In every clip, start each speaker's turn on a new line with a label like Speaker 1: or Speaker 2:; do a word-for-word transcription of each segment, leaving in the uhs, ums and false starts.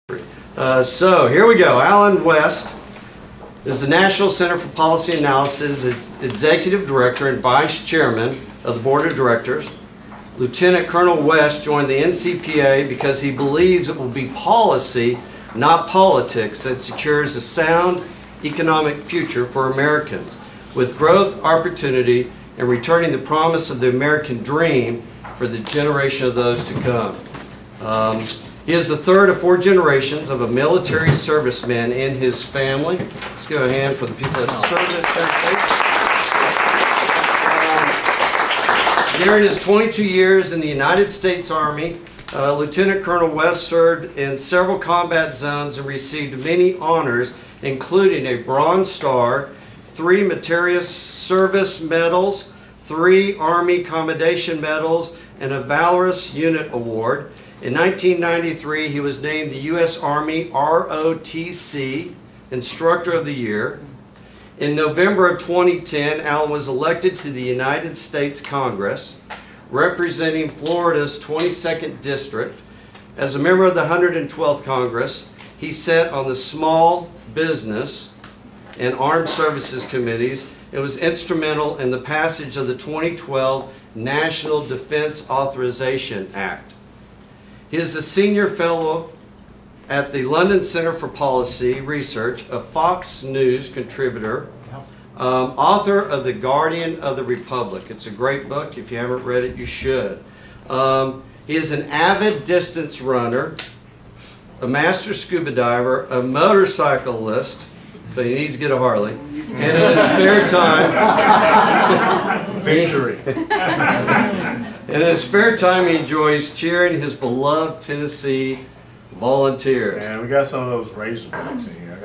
Speaker 1: Uh, so here we go. Alan West is the National Center for Policy Analysis, its Executive Director and Vice Chairman of the Board of Directors. Lieutenant Colonel West joined the N C P A because he believes it will be policy, not politics, that secures a sound economic future for Americans, with growth, opportunity, and returning the promise of the American dream for the generation of those to come. Um, he is the third of four generations of a military serviceman in his family. Let's give a hand for the people that serve this country. Um, during his twenty-two years in the United States Army, uh, Lieutenant Colonel West served in several combat zones and received many honors, including a Bronze Star, three Meritorious Service Medals, three Army Commendation Medals, and a Valorous Unit Award. In nineteen ninety-three, he was named the U S Army R O T C Instructor of the Year. In November of twenty ten, Alan was elected to the United States Congress, representing Florida's twenty-second District. As a member of the one hundred twelfth Congress, he sat on the Small Business and Armed Services Committees and was instrumental in the passage of the twenty twelve National Defense Authorization Act. He is a senior fellow at the London Center for Policy Research, a Fox News contributor, um, author of The Guardian of the Republic. It's a great book. If you haven't read it, you should. Um, he is an avid distance runner, a master scuba diver, a motorcyclist, but he needs to get a Harley, and in his spare time,
Speaker 2: victory.
Speaker 1: In his spare time, he enjoys cheering his beloved Tennessee Volunteers.
Speaker 2: Man, we got some of those Razorbacks in here.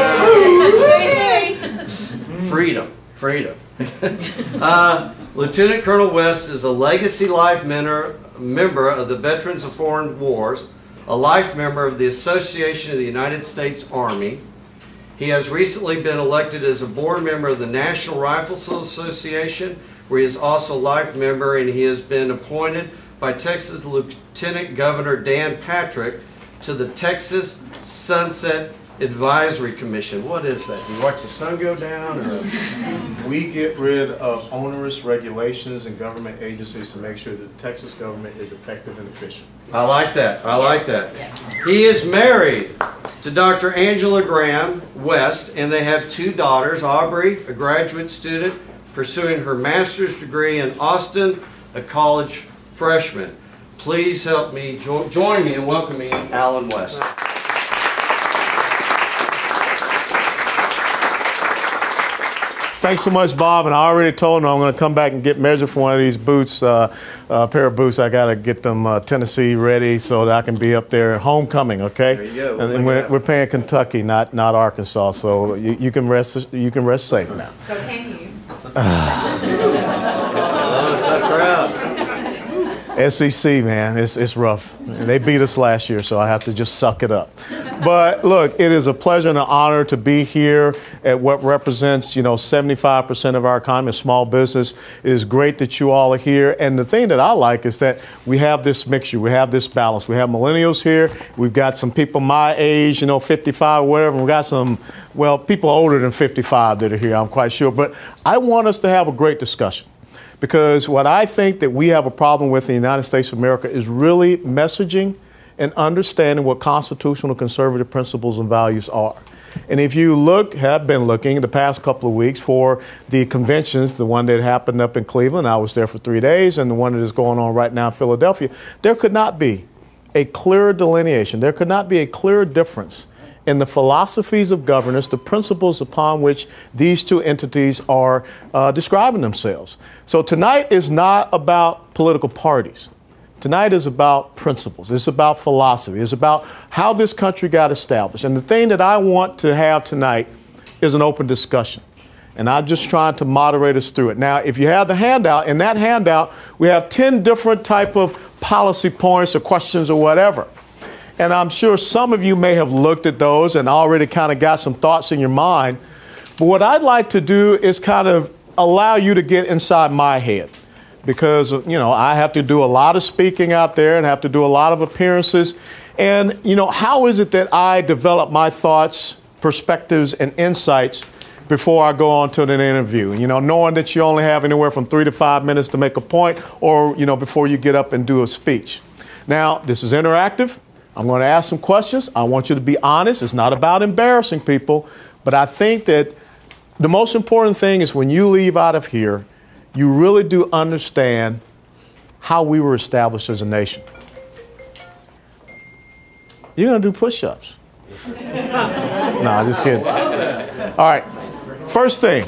Speaker 2: I got
Speaker 1: Freedom, freedom. uh, Lieutenant Colonel West is a Legacy Life mentor, member of the Veterans of Foreign Wars, a life member of the Association of the United States Army. He has recently been elected as a board member of the National Rifles Association, where he is also a life member, and he has been appointed by Texas Lieutenant Governor Dan Patrick to the Texas Sunset Advisory Commission. What is that? Do you watch the sun go down? Or?
Speaker 2: We get rid of onerous regulations and government agencies to make sure that the Texas government is effective and efficient.
Speaker 1: I like that. I like that.
Speaker 3: Yes.
Speaker 1: He is married to Doctor Angela Graham West, and they have two daughters, Aubrey, a graduate student, pursuing her master's degree in Austin, a college freshman. Please help me, jo join me in welcoming Alan West.
Speaker 2: Thanks so much, Bob. And I already told him I'm going to come back and get measured for one of these boots, uh, uh, pair of boots. I got to get them uh, Tennessee ready so that I can be up there at homecoming. Okay.
Speaker 1: There you go.
Speaker 2: And, and we're, we're paying Kentucky, not not Arkansas. So you, you can rest you can rest safe now.
Speaker 3: So can you?
Speaker 1: That's a tough crowd.
Speaker 2: S E C, man, it's, it's rough. And they beat us last year, so I have to just suck it up. But look, it is a pleasure and an honor to be here at what represents, you know, seventy-five percent of our economy, small business. It is great that you all are here. And the thing that I like is that we have this mixture. We have this balance. We have millennials here. We've got some people my age, you know, fifty-five or whatever. We've got some, well, people older than fifty-five that are here, I'm quite sure. But I want us to have a great discussion. Because what I think that we have a problem with in the United States of America is really messaging and understanding what constitutional conservative principles and values are. And if you look, have been looking the past couple of weeks for the conventions, the one that happened up in Cleveland, I was there for three days, and the one that is going on right now in Philadelphia, there could not be a clearer delineation. There could not be a clearer difference in the philosophies of governance, the principles upon which these two entities are uh, describing themselves. So tonight is not about political parties. Tonight is about principles. It's about philosophy. It's about how this country got established. And the thing that I want to have tonight is an open discussion. And I'm just trying to moderate us through it. Now, if you have the handout, in that handout, we have ten different type of policy points or questions or whatever. And I'm sure some of you may have looked at those and already kind of got some thoughts in your mind. But what I'd like to do is kind of allow you to get inside my head. because, you know, I have to do a lot of speaking out there and have to do a lot of appearances. And, you know, how is it that I develop my thoughts, perspectives, and insights before I go on to an interview? You know, knowing that you only have anywhere from three to five minutes to make a point, or, you know, before you get up and do a speech. Now, this is interactive. I'm going to ask some questions. I want you to be honest. It's not about embarrassing people, but I think that the most important thing is when you leave out of here, you really do understand how we were established as a nation. You're going to do push-ups. No, I'm just kidding. All right. First thing.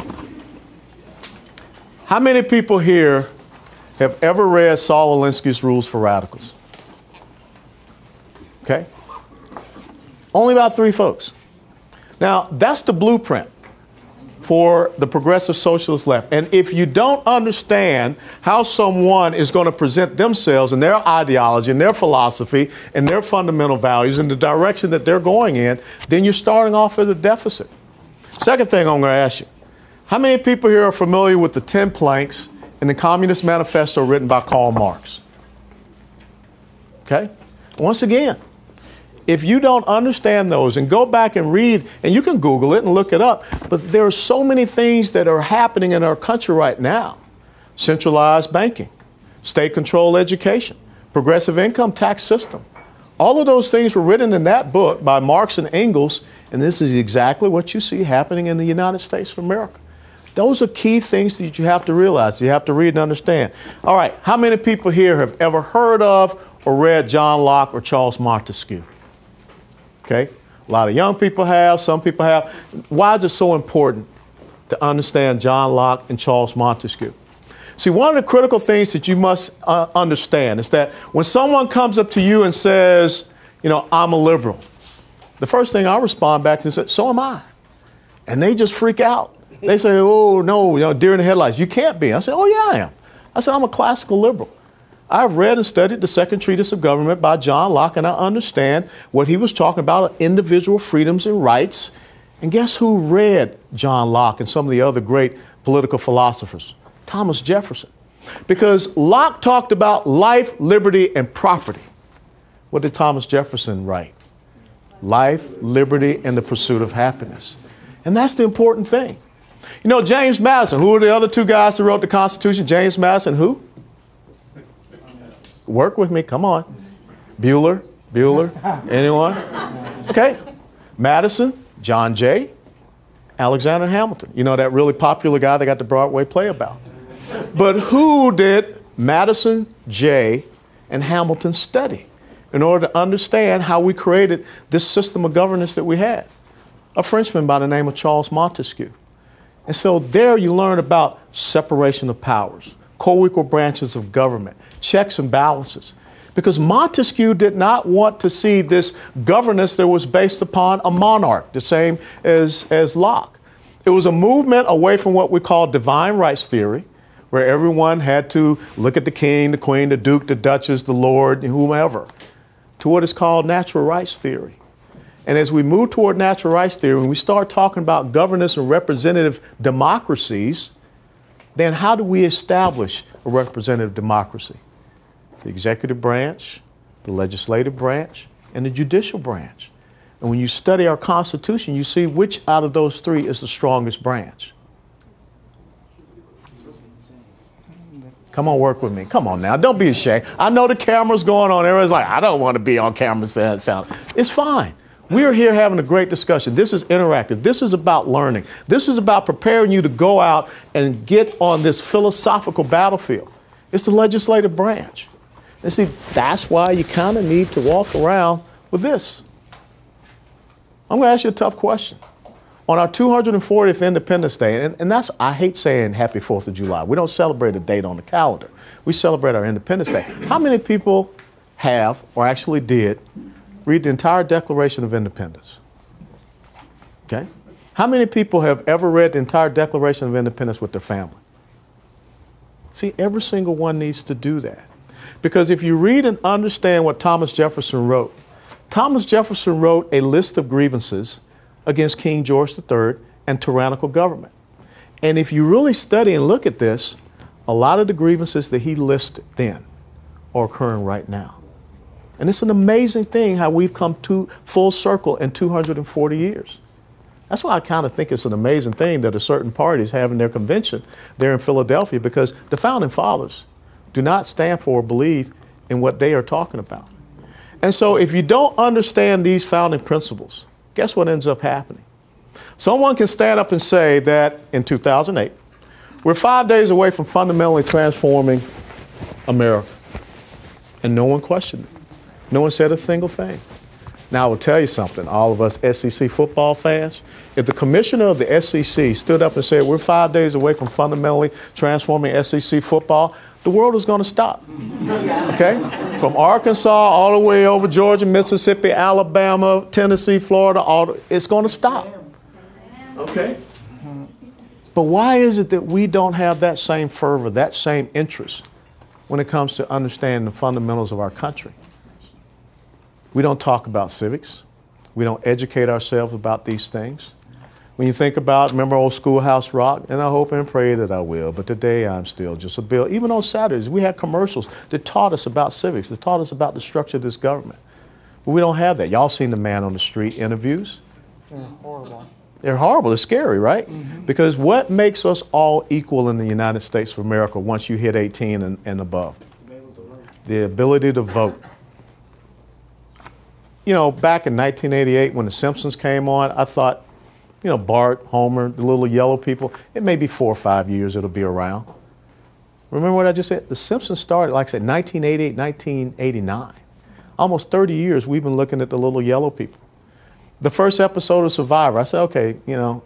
Speaker 2: How many people here have ever read Saul Alinsky's Rules for Radicals? Okay? Only about three folks. Now, that's the blueprint for the progressive socialist left. And if you don't understand how someone is going to present themselves and their ideology and their philosophy and their fundamental values and the direction that they're going in, then you're starting off at a deficit. Second thing I'm going to ask you, how many people here are familiar with the ten planks in the Communist Manifesto written by Karl Marx? Okay? Once again, if you don't understand those, and go back and read, and you can Google it and look it up, but there are so many things that are happening in our country right now. Centralized banking, state-controlled education, progressive income tax system. All of those things were written in that book by Marx and Engels, and this is exactly what you see happening in the United States of America. Those are key things that you have to realize, you have to read and understand. All right, how many people here have ever heard of or read John Locke or Charles Montesquieu? Okay, a lot of young people have, some people have. Why is it so important to understand John Locke and Charles Montesquieu? See, one of the critical things that you must uh, understand is that when someone comes up to you and says, you know, I'm a liberal, the first thing I respond back to is, so am I. And they just freak out. They say, oh, no, you know, deer in the headlights, you can't be. I say, oh, yeah, I am. I said, I'm a classical liberal. I've read and studied the Second Treatise of Government by John Locke, and I understand what he was talking about, individual freedoms and rights. And guess who read John Locke and some of the other great political philosophers? Thomas Jefferson. Because Locke talked about life, liberty, and property. What did Thomas Jefferson write? Life, liberty, and the pursuit of happiness. And that's the important thing. You know, James Madison, who are the other two guys who wrote the Constitution? James Madison, who? Work with me, come on. Bueller, Bueller, anyone? Okay. Madison, John Jay, Alexander Hamilton. You know, that really popular guy they got the Broadway play about. But who did Madison, Jay, and Hamilton study in order to understand how we created this system of governance that we had? A Frenchman by the name of Charles Montesquieu. And so there you learn about separation of powers, co-equal branches of government, checks and balances. Because Montesquieu did not want to see this governance that was based upon a monarch, the same as, as Locke. It was a movement away from what we call divine rights theory, where everyone had to look at the king, the queen, the duke, the duchess, the lord, and whomever, to what is called natural rights theory. And as we move toward natural rights theory, when we start talking about governance and representative democracies, then how do we establish a representative democracy? The executive branch, the legislative branch, and the judicial branch. And when you study our Constitution, you see which out of those three is the strongest branch. Come on, work with me. Come on now, don't be ashamed. I know the camera's going on. Everyone's like, I don't want to be on camera saying sound. It's fine. We are here having a great discussion. This is interactive. This is about learning. This is about preparing you to go out and get on this philosophical battlefield. It's the legislative branch. And see, that's why you kind of need to walk around with this. I'm going to ask you a tough question. On our two hundred fortieth Independence Day, and, and that's, I hate saying Happy fourth of July. We don't celebrate a date on the calendar. We celebrate our Independence Day. How many people have, or actually did, read the entire Declaration of Independence? Okay. How many people have ever read the entire Declaration of Independence with their family? See, every single one needs to do that. Because if you read and understand what Thomas Jefferson wrote, Thomas Jefferson wrote a list of grievances against King George the third and tyrannical government. And if you really study and look at this, a lot of the grievances that he listed then are occurring right now. And it's an amazing thing how we've come to full circle in two hundred forty years. That's why I kind of think it's an amazing thing that a certain party is having their convention there in Philadelphia, because the founding fathers do not stand for or believe in what they are talking about. And so if you don't understand these founding principles, guess what ends up happening? Someone can stand up and say that in two thousand eight, we're five days away from fundamentally transforming America. And no one questioned it. No one said a single thing. Now, I will tell you something, all of us S E C football fans, if the commissioner of the S E C stood up and said, we're five days away from fundamentally transforming S E C football, the world is going to stop, okay? From Arkansas all the way over Georgia, Mississippi, Alabama, Tennessee, Florida, all the, it's going to stop, okay? But why is it that we don't have that same fervor, that same interest when it comes to understanding the fundamentals of our country? We don't talk about civics. We don't educate ourselves about these things. When you think about, remember old Schoolhouse Rock? And I hope and pray that I will, but today I'm still just a bill. Even on Saturdays, we had commercials that taught us about civics, that taught us about the structure of this government. But we don't have that. Y'all seen the man on the street interviews?
Speaker 3: Yeah, horrible.
Speaker 2: They're horrible. It's scary, right? Mm-hmm. Because what makes us all equal in the United States of America once you hit eighteen and, and above? The ability to vote. You know, back in nineteen eighty-eight when The Simpsons came on, I thought, you know, Bart, Homer, the little yellow people, it may be four or five years it'll be around. Remember what I just said? The Simpsons started, like I said, nineteen eighty-eight, nineteen eighty-nine. Almost thirty years we've been looking at the little yellow people. The first episode of Survivor, I said, okay, you know,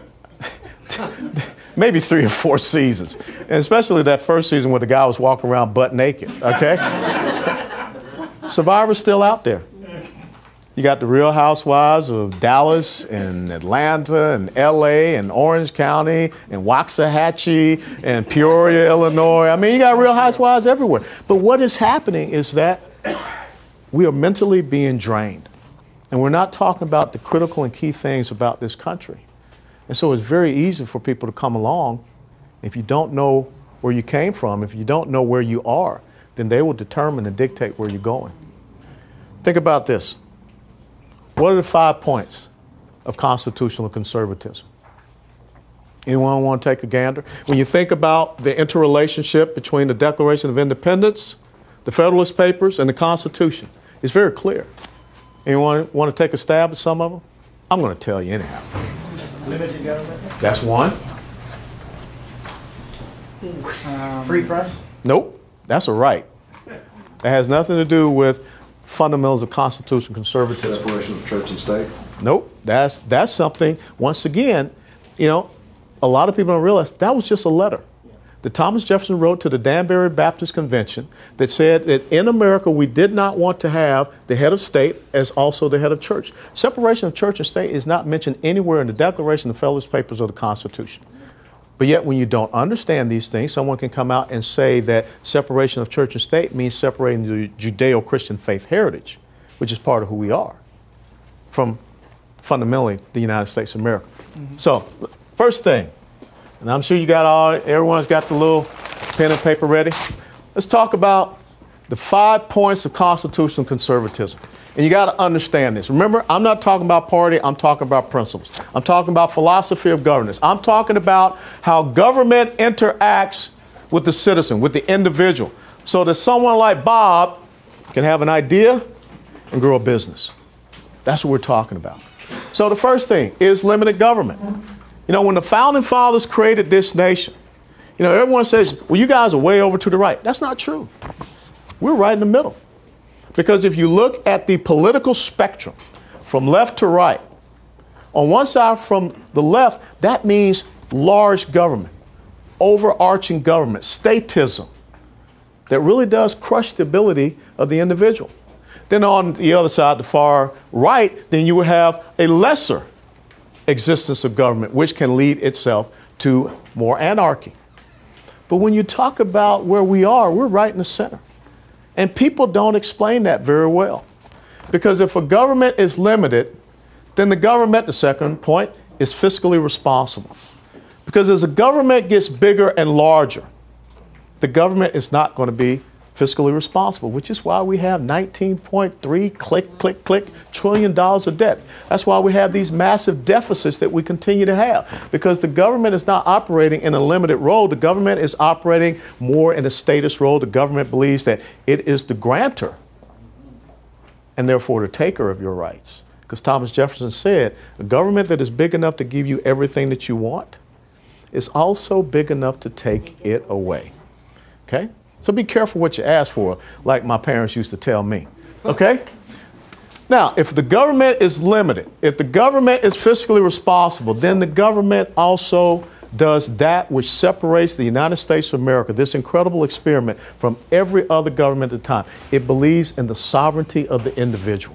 Speaker 2: maybe three or four seasons. And especially that first season where the guy was walking around butt naked, okay? Survivor's still out there. You got the Real Housewives of Dallas and Atlanta and L A and Orange County and Waxahachie and Peoria, Illinois. I mean, you got Real Housewives everywhere. But what is happening is that we are mentally being drained. And we're not talking about the critical and key things about this country. And so it's very easy for people to come along. If you don't know where you came from, if you don't know where you are, then they will determine and dictate where you're going. Think about this. What are the five points of constitutional conservatism? Anyone want to take a gander? When you think about the interrelationship between the Declaration of Independence, the Federalist Papers, and the Constitution, it's very clear. Anyone want to take a stab at some of them? I'm going to tell you anyhow.
Speaker 3: Limited government?
Speaker 2: That's one.
Speaker 3: Um, Free press?
Speaker 2: Nope, that's a right. That has nothing to do with fundamentals of constitutional conservatism.
Speaker 4: Separation of church and state?
Speaker 2: Nope, that's, that's something, once again, you know, a lot of people don't realize that was just a letter that Thomas Jefferson wrote to the Danbury Baptist Convention that said that in America we did not want to have the head of state as also the head of church. Separation of church and state is not mentioned anywhere in the Declaration, the Federalist Papers, or the Constitution. But yet when you don't understand these things, someone can come out and say that separation of church and state means separating the Judeo-Christian faith heritage, which is part of who we are, from fundamentally the United States of America. Mm-hmm. So, first thing, and I'm sure you got all, everyone's got the little pen and paper ready. Let's talk about the five points of constitutional conservatism. And you got to understand this. Remember, I'm not talking about party, I'm talking about principles. I'm talking about philosophy of governance. I'm talking about how government interacts with the citizen, with the individual, so that someone like Bob can have an idea and grow a business. That's what we're talking about. So the first thing is limited government. You know, when the founding fathers created this nation, you know, everyone says, well, you guys are way over to the right. That's not true. We're right in the middle. Because if you look at the political spectrum from left to right, on one side from the left, that means large government, overarching government, statism, that really does crush the ability of the individual. Then on the other side, the far right, then you would have a lesser existence of government, which can lead itself to more anarchy. But when you talk about where we are, we're right in the center. And people don't explain that very well. Because if a government is limited, then the government, the second point, is fiscally responsible. Because as the government gets bigger and larger, the government is not going to be fiscally responsible, which is why we have nineteen point three click, click, click trillion dollars of debt. That's why we have these massive deficits that we continue to have, because the government is not operating in a limited role. The government is operating more in a status role. The government believes that it is the grantor and therefore the taker of your rights. Because Thomas Jefferson said, a government that is big enough to give you everything that you want is also big enough to take it away. Okay? So be careful what you ask for, like my parents used to tell me, okay? Now, if the government is limited, if the government is fiscally responsible, then the government also does that which separates the United States of America, this incredible experiment, from every other government at the time. It believes in the sovereignty of the individual.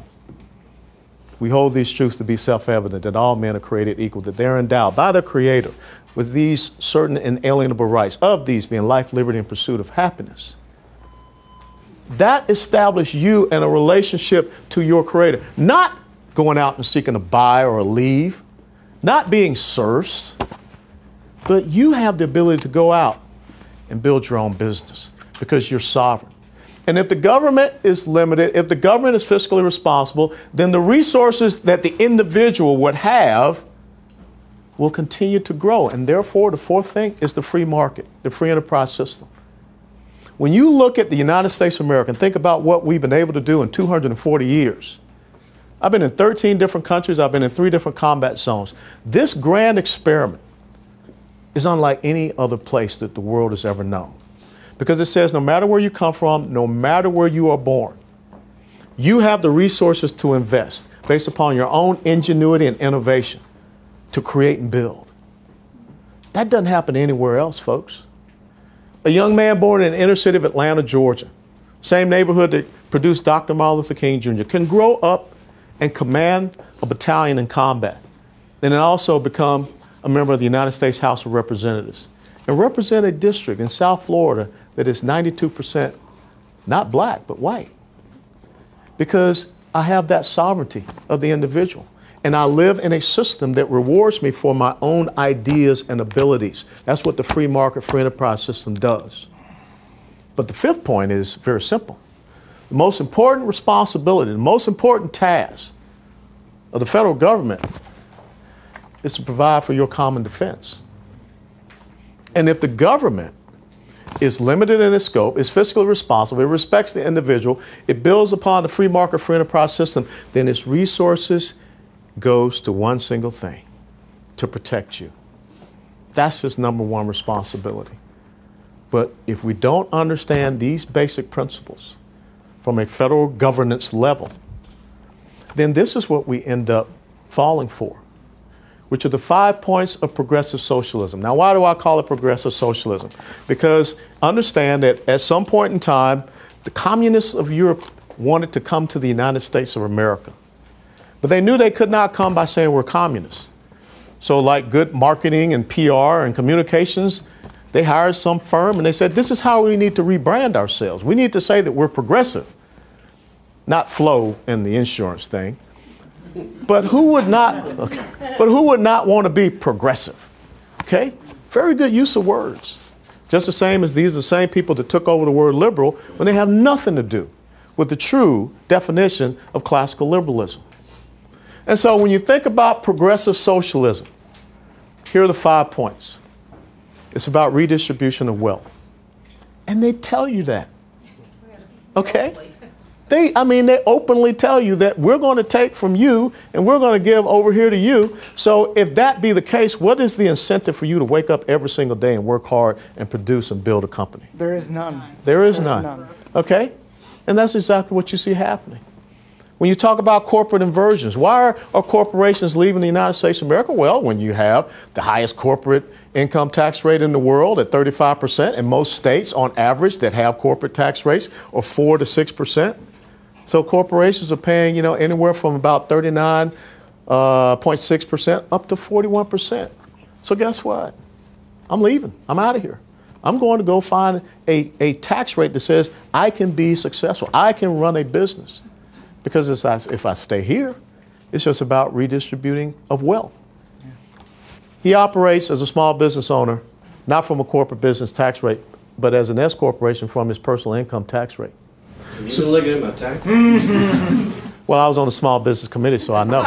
Speaker 2: We hold these truths to be self-evident, that all men are created equal, that they're endowed by their Creator with these certain inalienable rights, of these being life, liberty, and pursuit of happiness. That establishes you in a relationship to your Creator, not going out and seeking to buy or leave, not being serfs, but you have the ability to go out and build your own business because you're sovereign. And if the government is limited, if the government is fiscally responsible, then the resources that the individual would have will continue to grow. And therefore, the fourth thing is the free market, the free enterprise system. When you look at the United States of America and think about what we've been able to do in two hundred forty years, I've been in thirteen different countries, I've been in three different combat zones. This grand experiment is unlike any other place that the world has ever known. Because it says no matter where you come from, no matter where you are born, you have the resources to invest based upon your own ingenuity and innovation to create and build. That doesn't happen anywhere else, folks. A young man born in the inner city of Atlanta, Georgia, same neighborhood that produced Doctor Martin Luther King Junior, can grow up and command a battalion in combat, and then also become a member of the United States House of Representatives and represent a district in South Florida that is ninety-two percent not black, but white. Because I have that sovereignty of the individual. And I live in a system that rewards me for my own ideas and abilities. That's what the free market, free enterprise system does. But the fifth point is very simple. The most important responsibility, the most important task of the federal government is to provide for your common defense. And if the government is limited in its scope, is fiscally responsible, it respects the individual, it builds upon the free market, free enterprise system, then its resources goes to one single thing, to protect you. That's its number one responsibility. But if we don't understand these basic principles from a federal governance level, then this is what we end up falling for, which are the five points of progressive socialism. Now, why do I call it progressive socialism? Because understand that at some point in time, the communists of Europe wanted to come to the United States of America. But they knew they could not come by saying we're communists. So like good marketing and P R and communications, they hired some firm and they said, this is how we need to rebrand ourselves. We need to say that we're progressive, not Flo in the insurance thing. But who would not, okay, but who would not want to be progressive? Okay? Very good use of words. Just the same as these are the same people that took over the word liberal when they have nothing to do with the true definition of classical liberalism. And so when you think about progressive socialism, here are the five points. It's about redistribution of wealth. And they tell you that. Okay? They, I mean, they openly tell you that we're going to take from you and we're going to give over here to you. So if that be the case, what is the incentive for you to wake up every single day and work hard and produce and build a company?
Speaker 3: There is none.
Speaker 2: There is none. none. Okay? And that's exactly what you see happening. When you talk about corporate inversions, why are, are corporations leaving the United States of America? Well, when you have the highest corporate income tax rate in the world at thirty-five percent, and most states on average that have corporate tax rates are four to six percent. So corporations are paying, you know, anywhere from about thirty-nine point six percent up to forty-one percent. So guess what? I'm leaving. I'm out of here. I'm going to go find a, a tax rate that says I can be successful. I can run a business. Because it's, if I stay here, it's just about redistributing of wealth. Yeah. He operates as a small business owner, not from a corporate business tax rate, but as an S corporation from his personal income tax rate.
Speaker 1: You still looking at my taxes?
Speaker 2: Well, I was on the small business committee, so I know.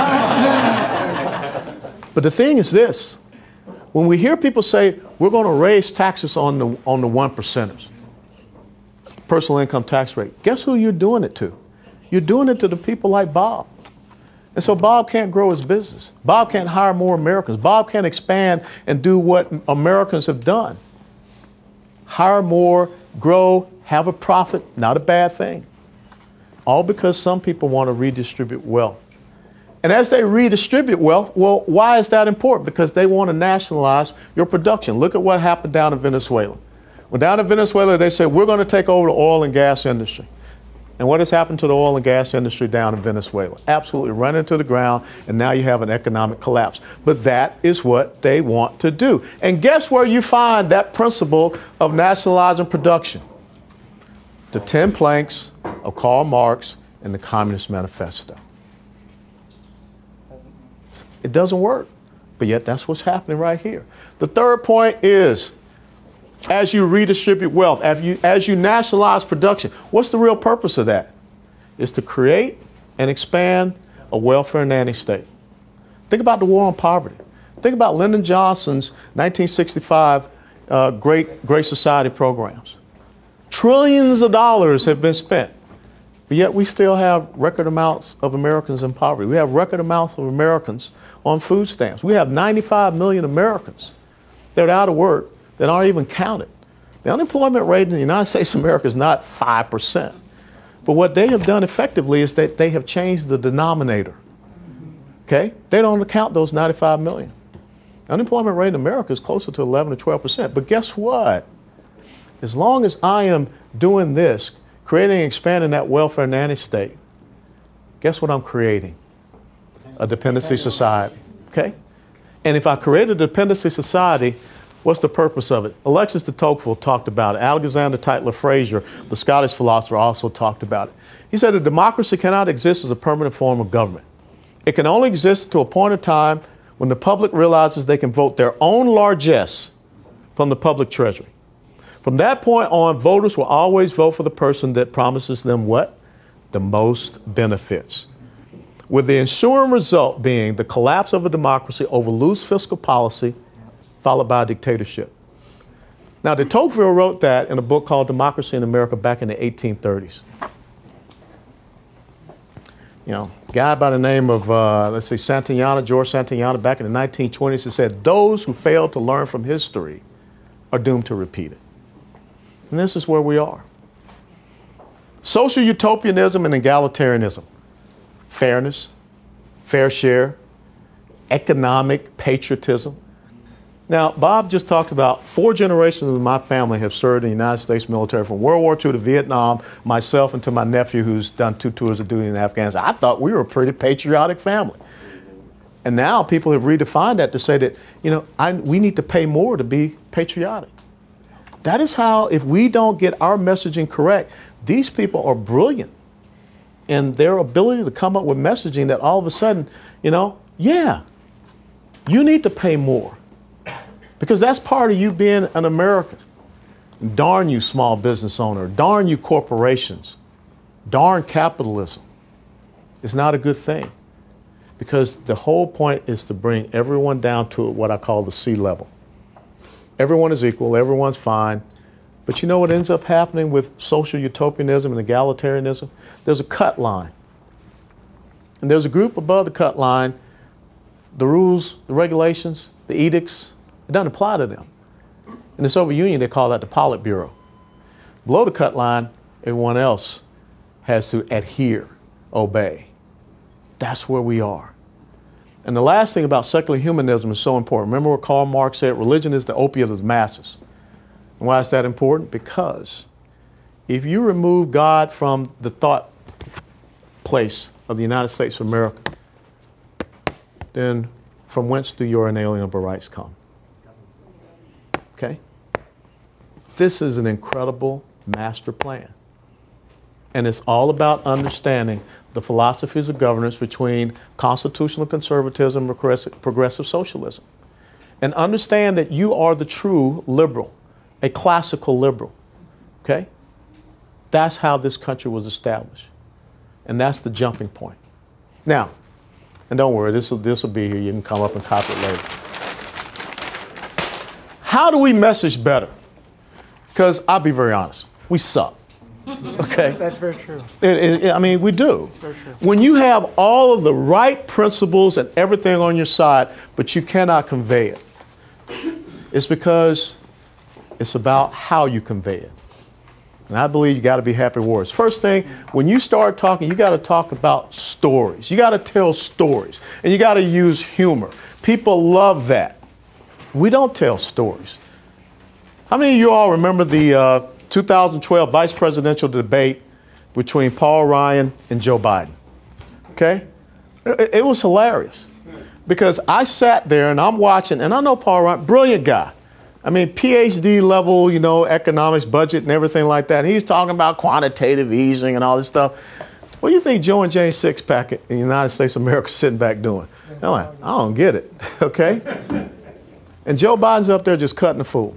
Speaker 2: But the thing is this. When we hear people say, we're going to raise taxes on the, on the one percenters, personal income tax rate, guess who you're doing it to? You're doing it to the people like Bob. And so Bob can't grow his business. Bob can't hire more Americans. Bob can't expand and do what Americans have done. Hire more, grow, have a profit, not a bad thing. All because some people want to redistribute wealth. And as they redistribute wealth, well, why is that important? Because they want to nationalize your production. Look at what happened down in Venezuela. When down in Venezuela, they said, we're going to take over the oil and gas industry. And what has happened to the oil and gas industry down in Venezuela? Absolutely run into the ground, and now you have an economic collapse. But that is what they want to do. And guess where you find that principle of nationalizing production? The ten planks of Karl Marx and the Communist Manifesto. It doesn't work, but yet that's what's happening right here. The third point is, as you redistribute wealth, as you, as you nationalize production, what's the real purpose of that? It's to create and expand a welfare nanny state. Think about the war on poverty. Think about Lyndon Johnson's nineteen sixty-five uh, Great, Great Society programs. Trillions of dollars have been spent, but yet we still have record amounts of Americans in poverty. We have record amounts of Americans on food stamps. We have ninety-five million Americans that are out of work that aren't even counted. The unemployment rate in the United States of America is not five percent. But what they have done effectively is that they have changed the denominator. Okay? They don't count those ninety-five million. The unemployment rate in America is closer to eleven to twelve percent. But guess what? As long as I am doing this, creating and expanding that welfare nanny state, guess what I'm creating? A dependency society. Okay? And if I create a dependency society, what's the purpose of it? Alexis de Tocqueville talked about it. Alexander Tytler Fraser, the Scottish philosopher, also talked about it. He said a democracy cannot exist as a permanent form of government. It can only exist to a point of time when the public realizes they can vote their own largesse from the public treasury. From that point on, voters will always vote for the person that promises them what? The most benefits. With the ensuing result being the collapse of a democracy over loose fiscal policy, followed by a dictatorship. Now, de Tocqueville wrote that in a book called Democracy in America back in the eighteen thirties. You know, a guy by the name of, uh, let's see, Santayana, George Santayana, back in the nineteen twenties, he said, those who fail to learn from history are doomed to repeat it. And this is where we are. Social utopianism and egalitarianism. Fairness, fair share, economic patriotism. Now, Bob just talked about four generations of my family have served in the United States military from World War Two to Vietnam, myself and to my nephew who's done two tours of duty in Afghanistan. I thought we were a pretty patriotic family. And now people have redefined that to say that, you know, I, we need to pay more to be patriotic. That is how, if we don't get our messaging correct, these people are brilliant in their ability to come up with messaging that all of a sudden, you know, yeah, you need to pay more. Because that's part of you being an American. Darn you, small business owner. Darn you, corporations. Darn capitalism. It's not a good thing. Because the whole point is to bring everyone down to what I call the sea level. Everyone is equal. Everyone's fine. But you know what ends up happening with social utopianism and egalitarianism? There's a cut line. And there's a group above the cut line. The rules, the regulations, the edicts, it doesn't apply to them. In the Soviet Union, they call that the Politburo. Below the cut line, everyone else has to adhere, obey. That's where we are. And the last thing about secular humanism is so important. Remember what Karl Marx said, religion is the opiate of the masses. And why is that important? Because if you remove God from the thought place of the United States of America, then from whence do your inalienable rights come? Okay? This is an incredible master plan. And it's all about understanding the philosophies of governance between constitutional conservatism and progressive, progressive socialism. And understand that you are the true liberal a classical liberal, okay? That's how this country was established. And that's the jumping point. Now, and don't worry, this will this will be here. You can come up and cop it later. How do we message better? Because I'll be very honest, we suck. Okay?
Speaker 3: That's very true.
Speaker 2: It, it, I mean, we do.
Speaker 3: That's very true.
Speaker 2: When you have all of the right principles and everything on your side, but you cannot convey it, it's because it's about how you convey it. And I believe you got to be happy words. First thing, when you start talking, you got to talk about stories. You got to tell stories. And you got to use humor. People love that. We don't tell stories. How many of you all remember the uh, two thousand twelve vice presidential debate between Paul Ryan and Joe Biden? Okay? It, it was hilarious. Because I sat there and I'm watching, and I know Paul Ryan, brilliant guy. I mean, P H D level, you know, economics, budget, and everything like that. And he's talking about quantitative easing and all this stuff. What do you think Joe and Jane Sixpack in the United States of America sitting back doing? I'm like, I don't get it, okay? And Joe Biden's up there just cutting the fool.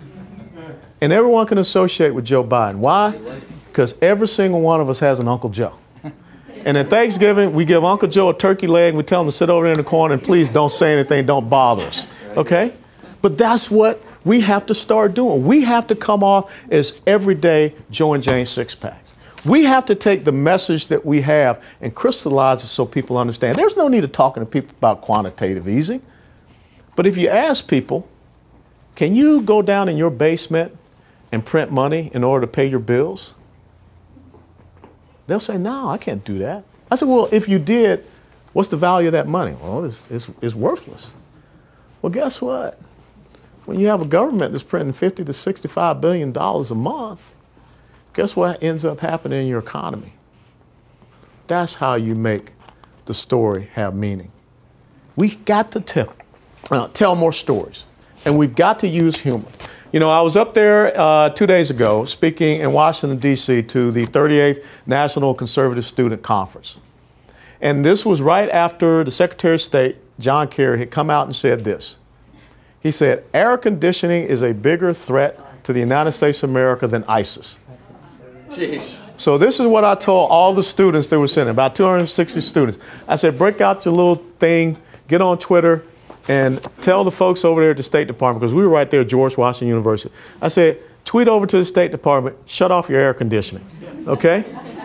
Speaker 2: And everyone can associate with Joe Biden. Why? Because every single one of us has an Uncle Joe. And at Thanksgiving, we give Uncle Joe a turkey leg and we tell him to sit over there in the corner and please don't say anything, don't bother us, okay? But that's what we have to start doing. We have to come off as everyday Joe and Jane Sixpacks. We have to take the message that we have and crystallize it so people understand. There's no need of talking to people about quantitative easing. But if you ask people, can you go down in your basement and print money in order to pay your bills? They'll say, no, I can't do that. I said, well, if you did, what's the value of that money? Well, it's, it's, it's worthless. Well, guess what? When you have a government that's printing fifty to sixty-five billion dollars a month, guess what ends up happening in your economy? That's how you make the story have meaning. We've got to tell, uh, tell more stories, and we've got to use humor. You know, I was up there uh, two days ago speaking in Washington, D C to the thirty-eighth National Conservative Student Conference. And this was right after the Secretary of State, John Kerry, had come out and said this. He said, air conditioning is a bigger threat to the United States of America than ISIS. Jeez. So this is what I told all the students that were sitting, about two hundred sixty students. I said, break out your little thing, get on Twitter, and tell the folks over there at the State Department, because we were right there at George Washington University. I said, tweet over to the State Department, shut off your air conditioning, okay?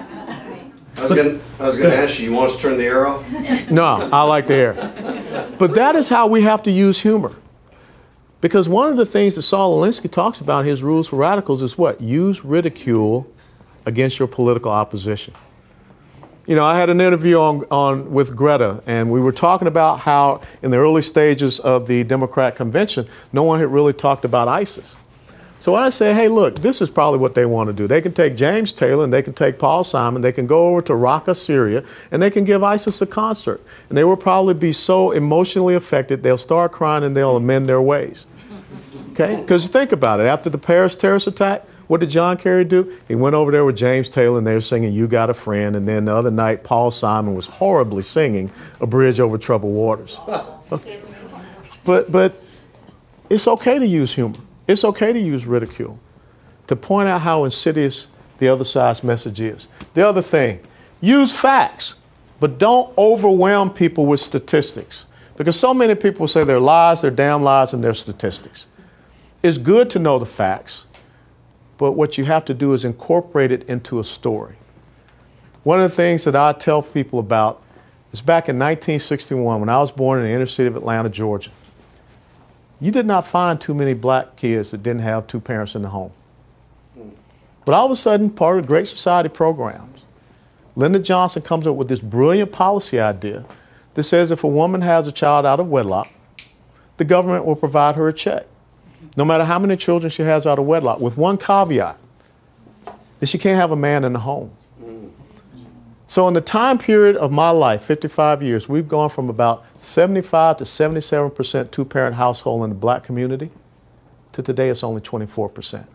Speaker 1: I was gonna, I was gonna ask you, you want us to turn the air off?
Speaker 2: No, I like the air. But that is how we have to use humor. Because one of the things that Saul Alinsky talks about in his Rules for Radicals is what? Use ridicule against your political opposition. You know, I had an interview on, on with Greta, and we were talking about how in the early stages of the Democrat convention, no one had really talked about ISIS. So when I say, hey, look, this is probably what they want to do. They can take James Taylor and they can take Paul Simon, they can go over to Raqqa, Syria, and they can give ISIS a concert. And they will probably be so emotionally affected, they'll start crying and they'll amend their ways. Okay? Because think about it. After the Paris terrorist attack, what did John Kerry do? He went over there with James Taylor and they were singing You Got a Friend. And then the other night, Paul Simon was horribly singing A Bridge Over Troubled Waters. But, but it's okay to use humor. It's okay to use ridicule to point out how insidious the other side's message is. The other thing, use facts, but don't overwhelm people with statistics. Because so many people say they're lies, they're damn lies, and they're statistics. It's good to know the facts, but what you have to do is incorporate it into a story. One of the things that I tell people about is back in nineteen sixty-one, when I was born in the inner city of Atlanta, Georgia. You did not find too many black kids that didn't have two parents in the home. But all of a sudden, part of the Great Society programs, Lyndon Johnson comes up with this brilliant policy idea that says if a woman has a child out of wedlock, the government will provide her a check, no matter how many children she has out of wedlock, with one caveat, that she can't have a man in the home. So in the time period of my life, fifty-five years, we've gone from about seventy-five to seventy-seven percent two-parent household in the black community to today it's only twenty-four percent.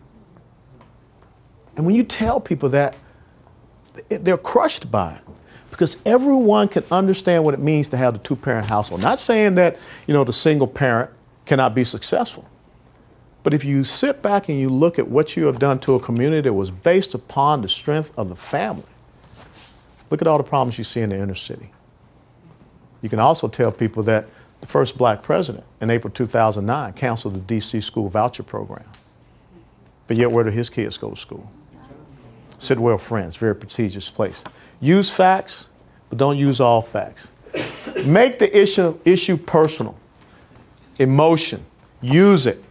Speaker 2: And when you tell people that, they're crushed by it because everyone can understand what it means to have the two-parent household. Not saying that, you know, the single parent cannot be successful, But if you sit back and you look at what you have done to a community that was based upon the strength of the family, look at all the problems you see in the inner city. You can also tell people that the first black president in April two thousand nine canceled the D C school voucher program. But yet, where do his kids go to school? Sidwell Friends, very prestigious place. Use facts, but don't use all facts. Make the issue, issue personal. Emotion. Use it.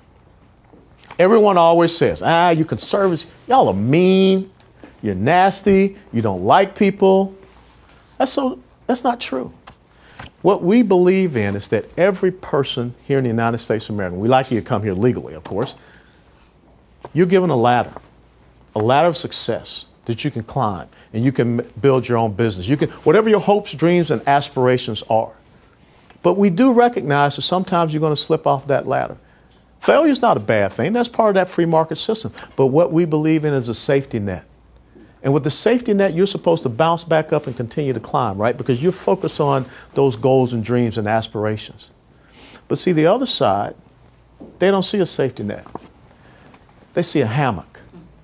Speaker 2: Everyone always says, ah, you conservatives, y'all are mean, you're nasty, you don't like people. That's so, that's not true. What we believe in is that every person here in the United States of America, we like you to come here legally, of course, you're given a ladder, a ladder of success that you can climb, and you can build your own business. You can, whatever your hopes, dreams, and aspirations are. But we do recognize that sometimes you're going to slip off that ladder. Failure is not a bad thing. That's part of that free market system. But what we believe in is a safety net. And with the safety net, you're supposed to bounce back up and continue to climb, right? Because you're focused on those goals and dreams and aspirations. But see, the other side, they don't see a safety net. They see a hammock.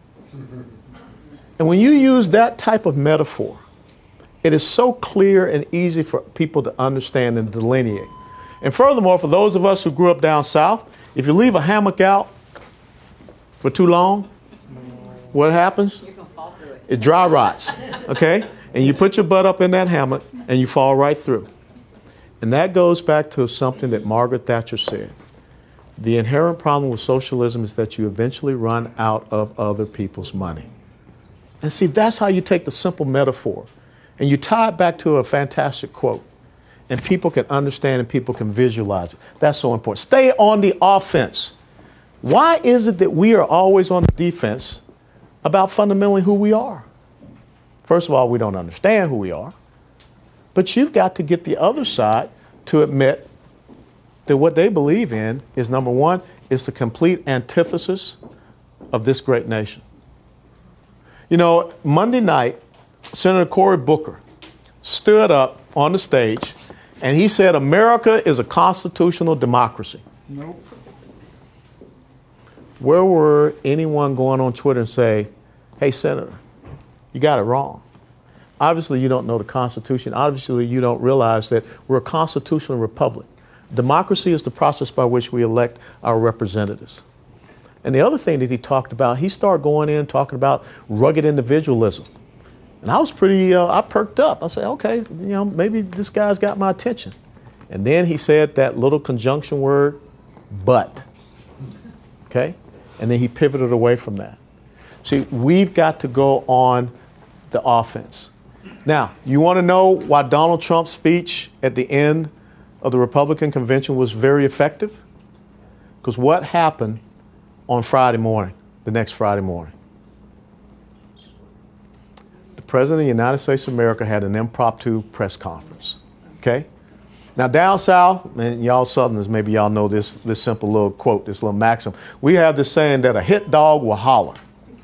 Speaker 2: And when you use that type of metaphor, it is so clear and easy for people to understand and delineate. And furthermore, for those of us who grew up down south, if you leave a hammock out for too long, what happens? It dry rots, okay? And you put your butt up in that hammock and you fall right through. And that goes back to something that Margaret Thatcher said. The inherent problem with socialism is that you eventually run out of other people's money. And see, that's how you take the simple metaphor and you tie it back to a fantastic quote. And people can understand and people can visualize it. That's so important. Stay on the offense. Why is it that we are always on the defense about fundamentally who we are? First of all, we don't understand who we are. But you've got to get the other side to admit that what they believe in is, number one, is the complete antithesis of this great nation. You know, Monday night, Senator Cory Booker stood up on the stage and he said, America is a constitutional democracy.
Speaker 3: Nope.
Speaker 2: Where were anyone going on Twitter and say, hey, Senator, you got it wrong. Obviously, you don't know the Constitution. Obviously, you don't realize that we're a constitutional republic. Democracy is the process by which we elect our representatives. And the other thing that he talked about, he started going in talking about rugged individualism. And I was pretty, uh, I perked up. I said, okay, you know, maybe this guy's got my attention. And then he said that little conjunction word, but. Okay? And then he pivoted away from that. See, we've got to go on the offense. Now, you want to know why Donald Trump's speech at the end of the Republican convention was very effective? Because what happened on Friday morning, the next Friday morning? The President of the United States of America had an impromptu press conference, okay? Now, down south, and y'all Southerners, maybe y'all know this, this simple little quote, this little maxim. We have this saying that a hit dog will holler.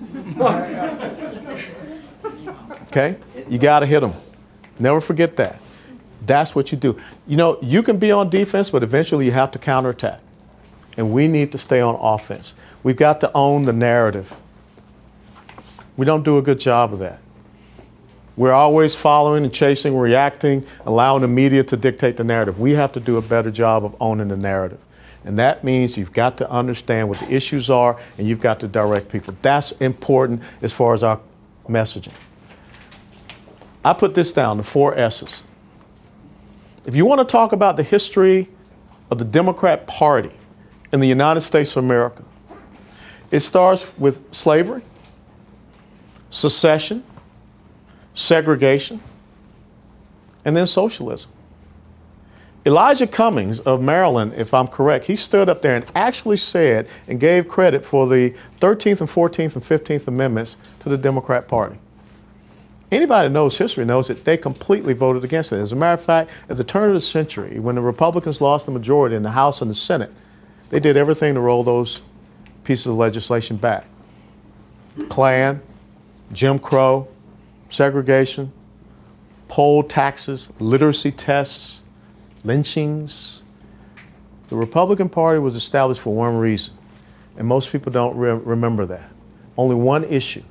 Speaker 2: Okay? You got to hit them. Never forget that. That's what you do. You know, you can be on defense, but eventually you have to counterattack. And we need to stay on offense. We've got to own the narrative. We don't do a good job of that. We're always following and chasing, reacting, allowing the media to dictate the narrative. We have to do a better job of owning the narrative. And that means you've got to understand what the issues are and you've got to direct people. That's important as far as our messaging. I put this down, the four S's. If you want to talk about the history of the Democrat Party in the United States of America, it starts with slavery, secession, segregation, and then socialism. Elijah Cummings of Maryland, if I'm correct, he stood up there and actually said and gave credit for the thirteenth and fourteenth and fifteenth Amendments to the Democrat Party. Anybody that knows history knows that they completely voted against it. As a matter of fact, at the turn of the century, when the Republicans lost the majority in the House and the Senate, they did everything to roll those pieces of legislation back. Klan, Jim Crow, segregation, poll taxes, literacy tests, lynchings. The Republican Party was established for one reason, And most people don't re remember that. Only one issue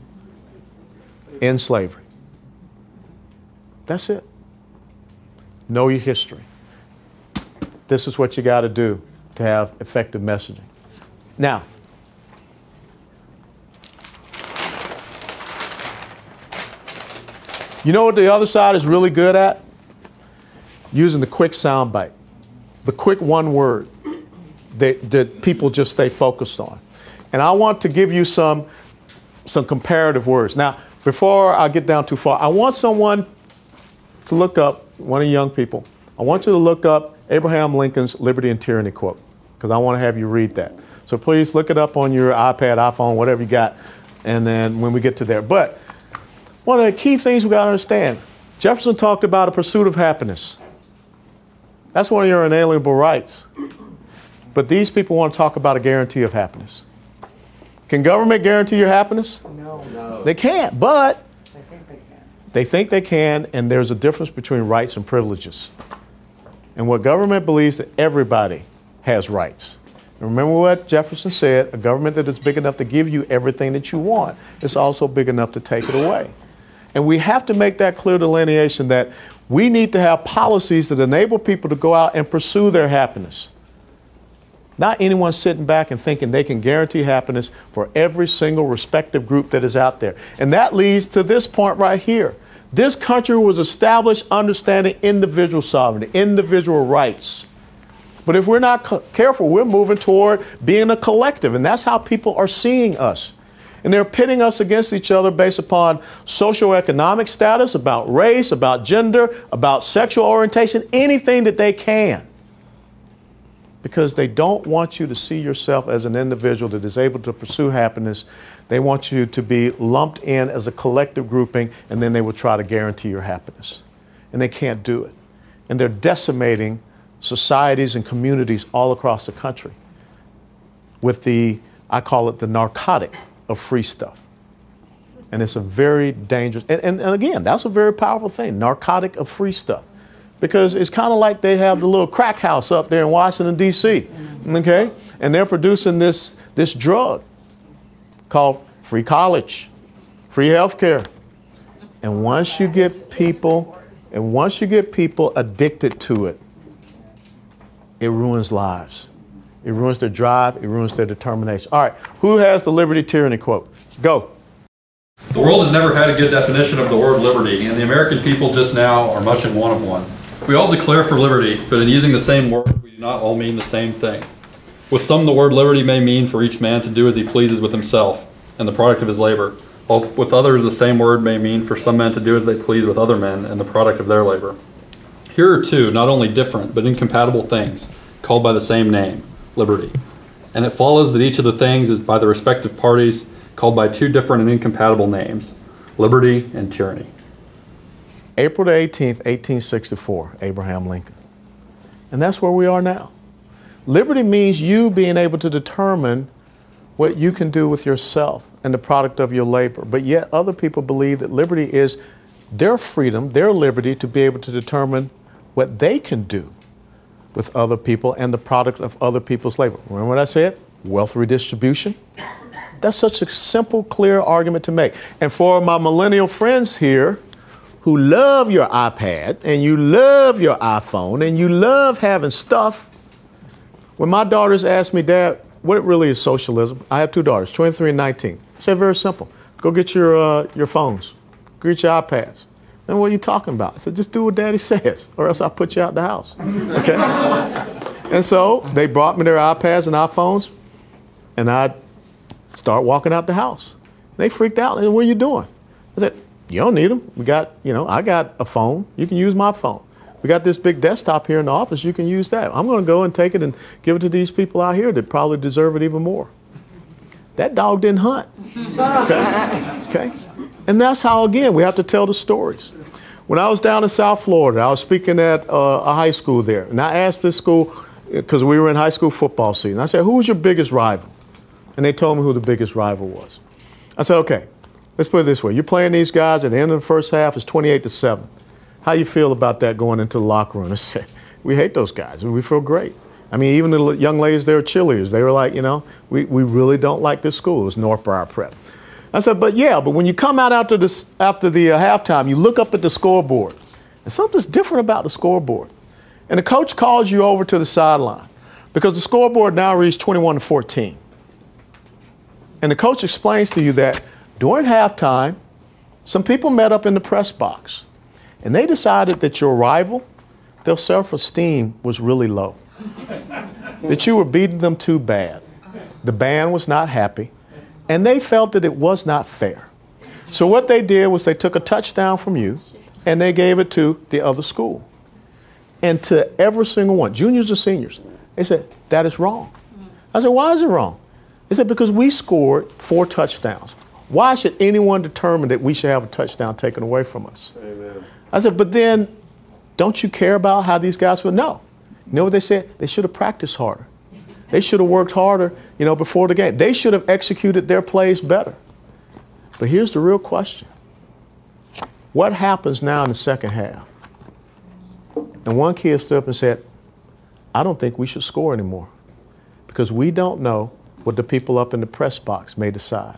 Speaker 2: in slavery. That's it. Know your history. This is what you got to do to have effective messaging. Now, you know what the other side is really good at? Using the quick soundbite, the quick one word that, that people just stay focused on. And I want to give you some, some comparative words. Now, before I get down too far, I want someone to look up, one of the young people, I want you to look up Abraham Lincoln's Liberty and Tyranny quote, because I want to have you read that. So please look it up on your iPad, iPhone, whatever you got, and then when we get to there. But one of the key things we got to understand, Jefferson talked about a pursuit of happiness. That's one of your inalienable rights. But these people want to talk about a guarantee of happiness. Can government guarantee your happiness?
Speaker 3: No. No.
Speaker 2: They can't, but
Speaker 3: They think they can.
Speaker 2: they think they can, and there's a difference between rights and privileges. And what government believes that everybody has rights. And remember what Jefferson said, a government that is big enough to give you everything that you want is also big enough to take it away. And we have to make that clear delineation that we need to have policies that enable people to go out and pursue their happiness. Not anyone sitting back and thinking they can guarantee happiness for every single respective group that is out there. And that leads to this point right here. This country was established understanding individual sovereignty, individual rights. But if we're not careful, we're moving toward being a collective, and that's how people are seeing us. And they're pitting us against each other based upon socioeconomic status, about race, about gender, about sexual orientation, anything that they can. Because they don't want you to see yourself as an individual that is able to pursue happiness. They want you to be lumped in as a collective grouping, and then they will try to guarantee your happiness. And they can't do it. And they're decimating societies and communities all across the country with the, I call it the narcotic of free stuff. And it's a very dangerous, and, and, and again, that's a very powerful thing, narcotic of free stuff. Because it's kind of like they have the little crack house up there in Washington, D C, okay? And they're producing this, this drug called free college, free health care. And once you get people, and once you get people addicted to it, it ruins lives. It ruins their drive, it ruins their determination. All right, who has the liberty tyranny quote? Go.
Speaker 4: The world has never had a good definition of the word liberty, and the American people just now are much in want of one. We all declare for liberty, but in using the same word, we do not all mean the same thing. With some, the word liberty may mean for each man to do as he pleases with himself and the product of his labor, while with others, the same word may mean for some men to do as they please with other men and the product of their labor. Here are two, not only different, but incompatible things, called by the same name, liberty. And it follows that each of the things is by the respective parties called by two different and incompatible names, liberty and tyranny.
Speaker 2: April the eighteenth, eighteen sixty-four, Abraham Lincoln. And that's where we are now. Liberty means you being able to determine what you can do with yourself and the product of your labor. But yet other people believe that liberty is their freedom, their liberty to be able to determine what they can do with other people and the product of other people's labor. Remember what I said? Wealth redistribution. That's such a simple, clear argument to make. And for my millennial friends here who love your iPad and you love your iPhone and you love having stuff, when my daughters ask me, Dad, what really is socialism? I have two daughters, twenty-three and nineteen. I say very simple. Go get your, uh, your phones. Go get your iPads. And what are you talking about? I said, just do what Daddy says, or else I'll put you out the house. Okay? And so they brought me their iPads and iPhones, and I start walking out the house. They freaked out. They said, what are you doing? I said, you don't need them. We got, you know, I got a phone. You can use my phone. We got this big desktop here in the office. You can use that. I'm going to go and take it and give it to these people out here that probably deserve it even more. That dog didn't hunt. Okay? Okay? And that's how, again, we have to tell the stories. When I was down in South Florida, I was speaking at uh, a high school there. And I asked this school, because we were in high school football season. I said, who was your biggest rival? And they told me who the biggest rival was. I said, okay, let's put it this way. You're playing these guys at the end of the first half. It's twenty-eight to seven. How you feel about that going into the locker room? I said, we hate those guys. We feel great. I mean, even the young ladies, they were cheerleaders. They were like, you know, we, we really don't like this school. It was Northbriar Prep. I said, but yeah, but when you come out after, this, after the uh, halftime, you look up at the scoreboard, and something's different about the scoreboard. And the coach calls you over to the sideline because the scoreboard now reads twenty-one to fourteen. And the coach explains to you that during halftime, some people met up in the press box, and they decided that your rival, their self-esteem was really low, that you were beating them too bad. The band was not happy, and they felt that it was not fair. So what they did was they took a touchdown from you, and they gave it to the other school. And to every single one, juniors and seniors, they said, that is wrong. I said, why is it wrong? They said, because we scored four touchdowns. Why should anyone determine that we should have a touchdown taken away from us? Amen. I said, but then, don't you care about how these guys feel? No. You know what they said? They should have practiced harder. They should have worked harder, you know, before the game. They should have executed their plays better. But here's the real question. What happens now in the second half? And one kid stood up and said, I don't think we should score anymore because we don't know what the people up in the press box may decide.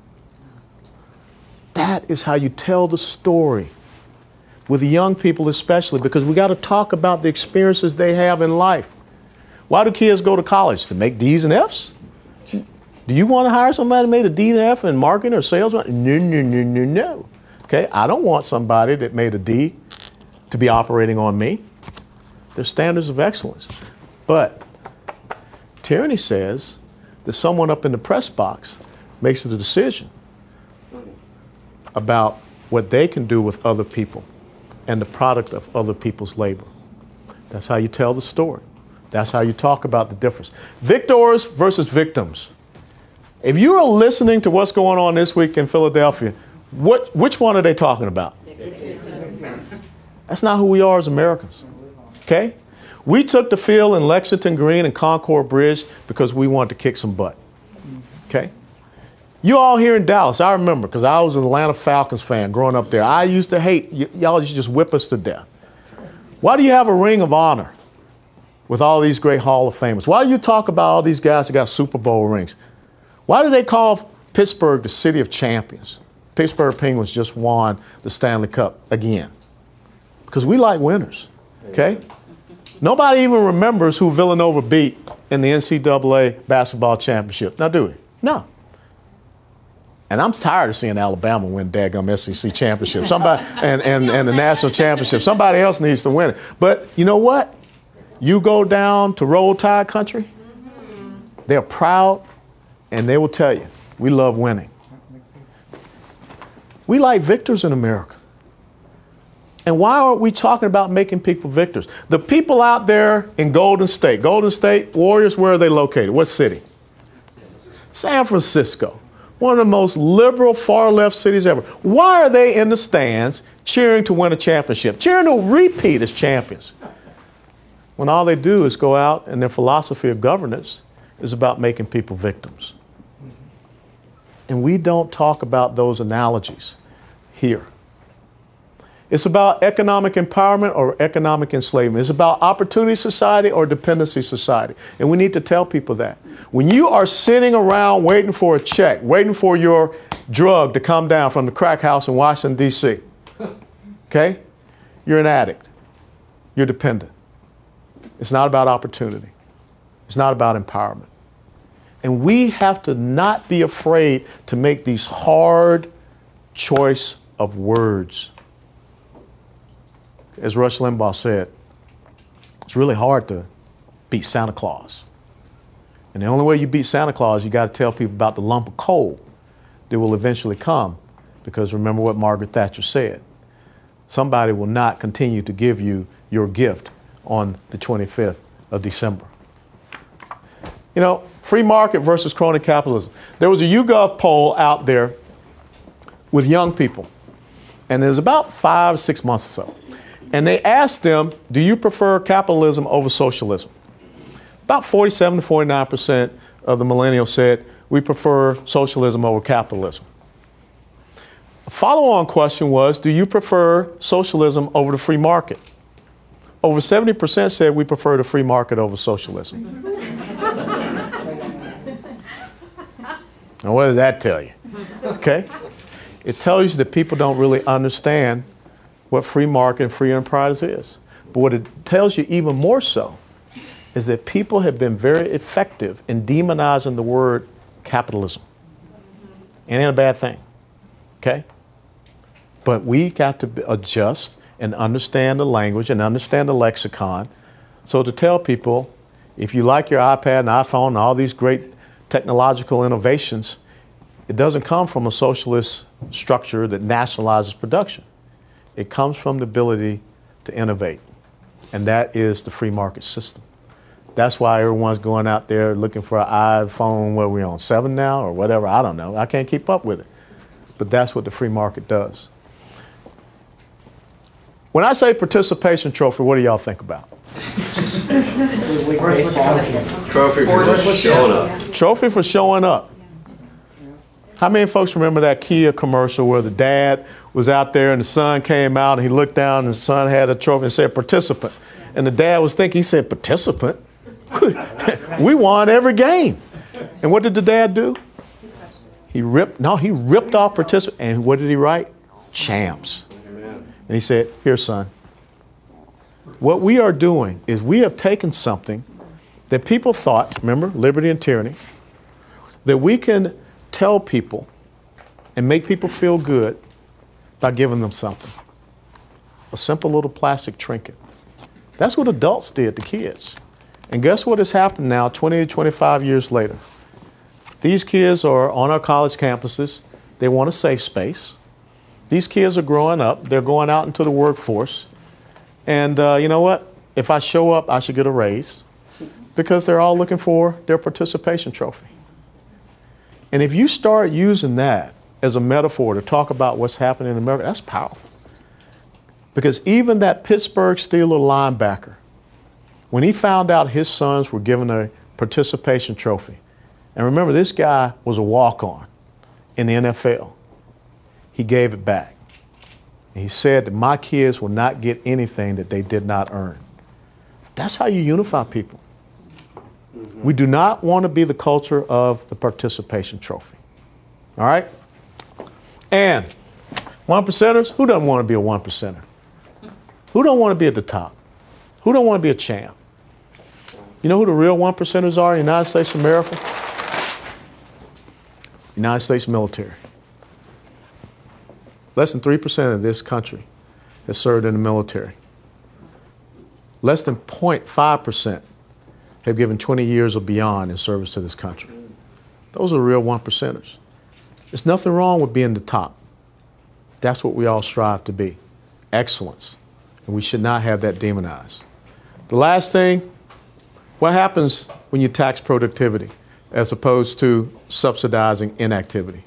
Speaker 2: That is how you tell the story with the young people especially, because we got to talk about the experiences they have in life. Why do kids go to college? To make D's and F's? Do you want to hire somebody that made a D and F in marketing or sales? No, no, no, no, no. Okay, I don't want somebody that made a D to be operating on me. There's standards of excellence. But tyranny says that someone up in the press box makes a decision about what they can do with other people and the product of other people's labor. That's how you tell the story. That's how you talk about the difference. Victors versus victims. If you are listening to what's going on this week in Philadelphia, what, which one are they talking about? That's not who we are as Americans. Okay? We took the field in Lexington Green and Concord Bridge because we wanted to kick some butt. Okay? You all here in Dallas, I remember, because I was an Atlanta Falcons fan growing up there. I used to hate, y'all used to just whip us to death. Why do you have a ring of honor with all these great Hall of Famers? Why do you talk about all these guys that got Super Bowl rings? Why do they call Pittsburgh the city of champions? Pittsburgh Penguins just won the Stanley Cup again. Because we like winners, okay? Nobody even remembers who Villanova beat in the N C double A basketball championship. Now, do we? No. And I'm tired of seeing Alabama win daggum S E C championship. Somebody and, and, and the national championship. Somebody else needs to win it. But you know what? You go down to Roll Tide country, they're proud, and they will tell you, we love winning. We like victors in America. And why aren't we talking about making people victors? The people out there in Golden State, Golden State Warriors, where are they located? What city? San Francisco. One of the most liberal, far-left cities ever. Why are they in the stands cheering to win a championship, cheering to repeat as champions, when all they do is go out and their philosophy of governance is about making people victims? And we don't talk about those analogies here. It's about economic empowerment or economic enslavement. It's about opportunity society or dependency society. And we need to tell people that. When you are sitting around waiting for a check, waiting for your drug to come down from the crack house in Washington, D C, okay, you're an addict. You're dependent. It's not about opportunity. It's not about empowerment. And we have to not be afraid to make these hard choice of words. As Rush Limbaugh said, it's really hard to beat Santa Claus. And the only way you beat Santa Claus, you got to tell people about the lump of coal that will eventually come. Because remember what Margaret Thatcher said. Somebody will not continue to give you your gift on the twenty-fifth of December. You know, free market versus crony capitalism. There was a YouGov poll out there with young people. And it was about five, six months or so. And they asked them, do you prefer capitalism over socialism? About forty-seven to forty-nine percent of the millennials said, we prefer socialism over capitalism. A follow-on question was, do you prefer socialism over the free market? over seventy percent said we prefer the free market over socialism. Now, what does that tell you? Okay? It tells you that people don't really understand what free market and free enterprise is. But what it tells you even more so is that people have been very effective in demonizing the word capitalism. It ain't a bad thing, okay? But we got to adjust and understand the language and understand the lexicon. So to tell people, if you like your iPad and iPhone and all these great technological innovations, it doesn't come from a socialist structure that nationalizes production. It comes from the ability to innovate, and that is the free market system. That's why everyone's going out there looking for an iPhone, what are we on, seven now or whatever, I don't know. I can't keep up with it. But that's what the free market does. When I say participation trophy, what do y'all think about?
Speaker 1: Trophy for showing up.
Speaker 2: Trophy for showing up. How many folks remember that Kia commercial where the dad was out there and the son came out and he looked down and the son had a trophy and said participant. And the dad was thinking, he said, participant? We won every game. And what did the dad do? He ripped, no, he ripped off participant. And what did he write? Champs. And he said, here, son, what we are doing is we have taken something that people thought, remember, liberty and tyranny, that we can tell people and make people feel good by giving them something. A simple little plastic trinket. That's what adults did to kids. And guess what has happened now, twenty to twenty-five years later? These kids are on our college campuses. They want a safe space. These kids are growing up. They're going out into the workforce. And uh, you know what? If I show up, I should get a raise because they're all looking for their participation trophy. And if you start using that as a metaphor to talk about what's happening in America, that's powerful. Because even that Pittsburgh Steelers linebacker, when he found out his sons were given a participation trophy, and remember, this guy was a walk-on in the N F L, he gave it back. And he said that my kids will not get anything that they did not earn. That's how you unify people. Mm-hmm. We do not want to be the culture of the participation trophy. All right? And one percenters, who doesn't want to be a one percenter? Who don't want to be at the top? Who don't want to be a champ? You know who the real one percenters are in the United States of America? United States military. Less than three percent of this country has served in the military. Less than zero point five percent have given twenty years or beyond in service to this country. Those are real one percenters. There's nothing wrong with being the top. That's what we all strive to be. Excellence. And we should not have that demonized. The last thing, what happens when you tax productivity as opposed to subsidizing inactivity?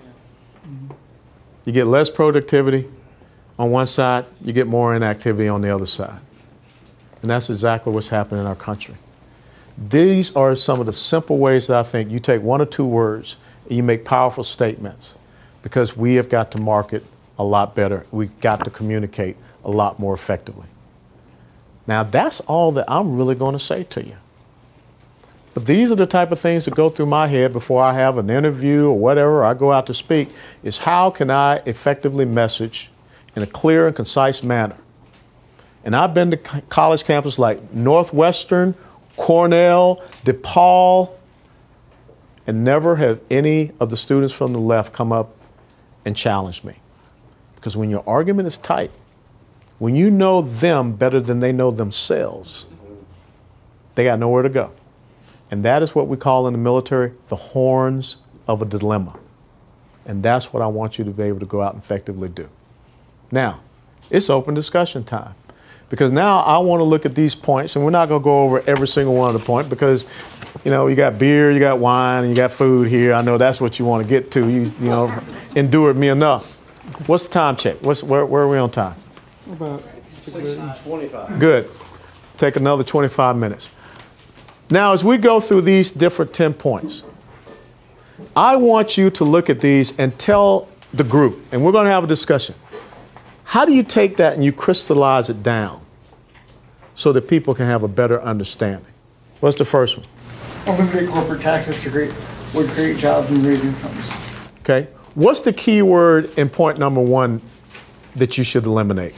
Speaker 2: You get less productivity on one side, you get more inactivity on the other side. And that's exactly what's happening in our country. These are some of the simple ways that I think you take one or two words and you make powerful statements, because we have got to market a lot better. We've got to communicate a lot more effectively. Now, that's all that I'm really going to say to you. But these are the type of things that go through my head before I have an interview or whatever, I go out to speak, is how can I effectively message in a clear and concise manner? And I've been to college campuses like Northwestern, Cornell, DePaul, and never have any of the students from the left come up and challenge me. Because when your argument is tight, when you know them better than they know themselves, they got nowhere to go. And that is what we call in the military the horns of a dilemma. And that's what I want you to be able to go out and effectively do. Now, it's open discussion time. Because now I want to look at these points, and we're not going to go over every single one of the points because, you know, you got beer, you got wine, and you got food here. I know that's what you want to get to. You, you know, endured me enough. What's the time check? What's, where, where are we on time?
Speaker 3: About six twenty-five.
Speaker 2: Good. Take another twenty-five minutes. Now, as we go through these different ten points, I want you to look at these and tell the group, and we're going to have a discussion. How do you take that and you crystallize it down so that people can have a better understanding? What's the first one?
Speaker 3: Eliminate corporate taxes to create, would create jobs and raise incomes.
Speaker 2: Okay. What's the key word in point number one that you should eliminate?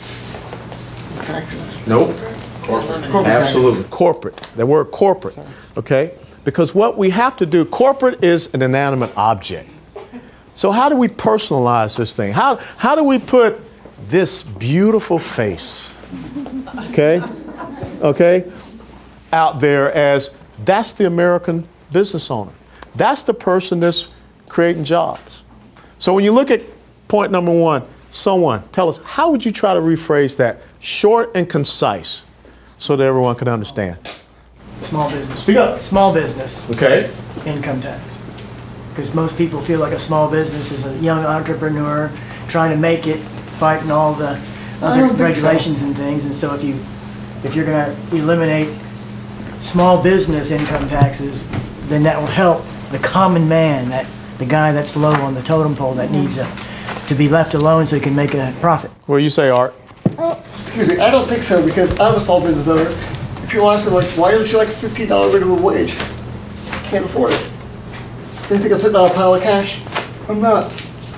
Speaker 3: Taxes.
Speaker 2: Nope.
Speaker 3: Corporate
Speaker 2: Absolutely. Corporate. The word corporate. Okay? Because what we have to do, corporate is an inanimate object. So how do we personalize this thing? How, how do we put this beautiful face, okay, okay, out there as that's the American business owner. That's the person that's creating jobs. So when you look at point number one, someone, tell us, how would you try to rephrase that short and concise so that everyone can understand?
Speaker 5: Small business.
Speaker 2: Speak up.
Speaker 5: Small business.
Speaker 2: Okay.
Speaker 5: Income tax. Because most people feel like a small business is a young entrepreneur trying to make it, fighting all the other regulations so. and things. And so if you if you're going to eliminate small business income taxes, then that will help the common man, that the guy that's low on the totem pole that needs a, to be left alone so he can make a profit.
Speaker 2: What do you say, Art?
Speaker 3: Oh, excuse me, I don't think so, because I'm a small business owner. If you're asking, like, why don't you like a fifteen dollar minimum wage? I can't afford it. They think I'm sitting on a pile of cash. I'm not.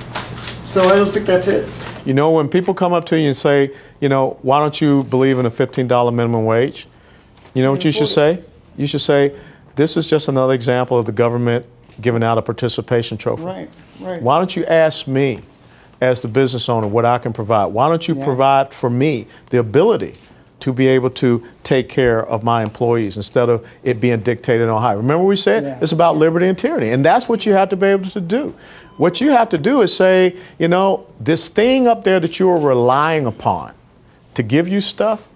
Speaker 3: So I don't think that's it.
Speaker 2: You know, when people come up to you and say, you know, why don't you believe in a fifteen dollar minimum wage? You know what you should say? You should say, this is just another example of the government giving out a participation trophy.
Speaker 3: Right, right.
Speaker 2: Why don't you ask me, as the business owner, what I can provide? Why don't you
Speaker 3: Yeah.
Speaker 2: provide for me the ability to be able to take care of my employees instead of it being dictated on high? Remember we said
Speaker 3: Yeah.
Speaker 2: it's about liberty and tyranny, and that's what you have to be able to do. What you have to do is say, you know, this thing up there that you are relying upon to give you stuff,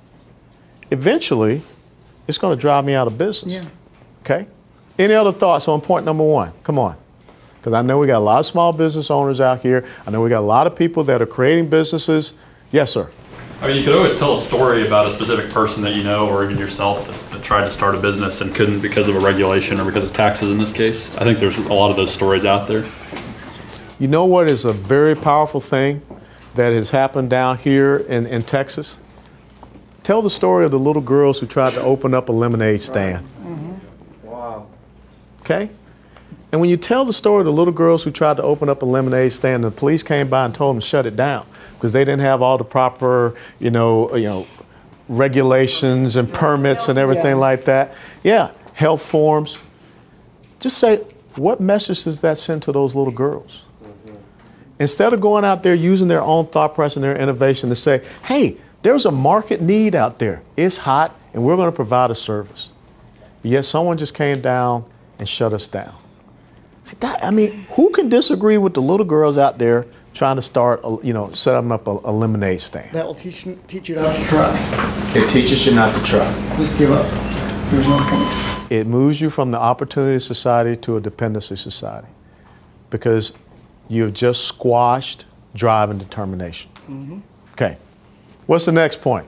Speaker 2: eventually it's going to drive me out of business.
Speaker 3: Yeah.
Speaker 2: Okay? Any other thoughts on point number one? Come on. Because I know we got a lot of small business owners out here. I know we got a lot of people that are creating businesses. Yes, sir.
Speaker 4: I mean, you could always tell a story about a specific person that you know, or even yourself, that, that tried to start a business and couldn't because of a regulation or because of taxes in this case. I think there's a lot of those stories out there.
Speaker 2: You know what is a very powerful thing that has happened down here in, in Texas? Tell the story of the little girls who tried to open up a lemonade stand.
Speaker 1: Mm-hmm. Wow.
Speaker 2: Okay? And when you tell the story of the little girls who tried to open up a lemonade stand, the police came by and told them to shut it down because they didn't have all the proper, you know, you know, regulations and permits and everything like that. Yeah, health forms. Just say, what message does that send to those little girls? Mm-hmm. Instead of going out there using their own thought process and their innovation to say, hey, there's a market need out there. It's hot, and we're going to provide a service. Yet someone just came down and shut us down. See, that, I mean, who can disagree with the little girls out there trying to start, a, you know, set them up a, a lemonade stand?
Speaker 3: That will teach, teach you not to try.
Speaker 2: It teaches you not to try.
Speaker 3: Just give up. There's no coming.
Speaker 2: It moves you from the opportunity society to a dependency society because you've just squashed drive and determination. Mm-hmm. Okay. What's the next point?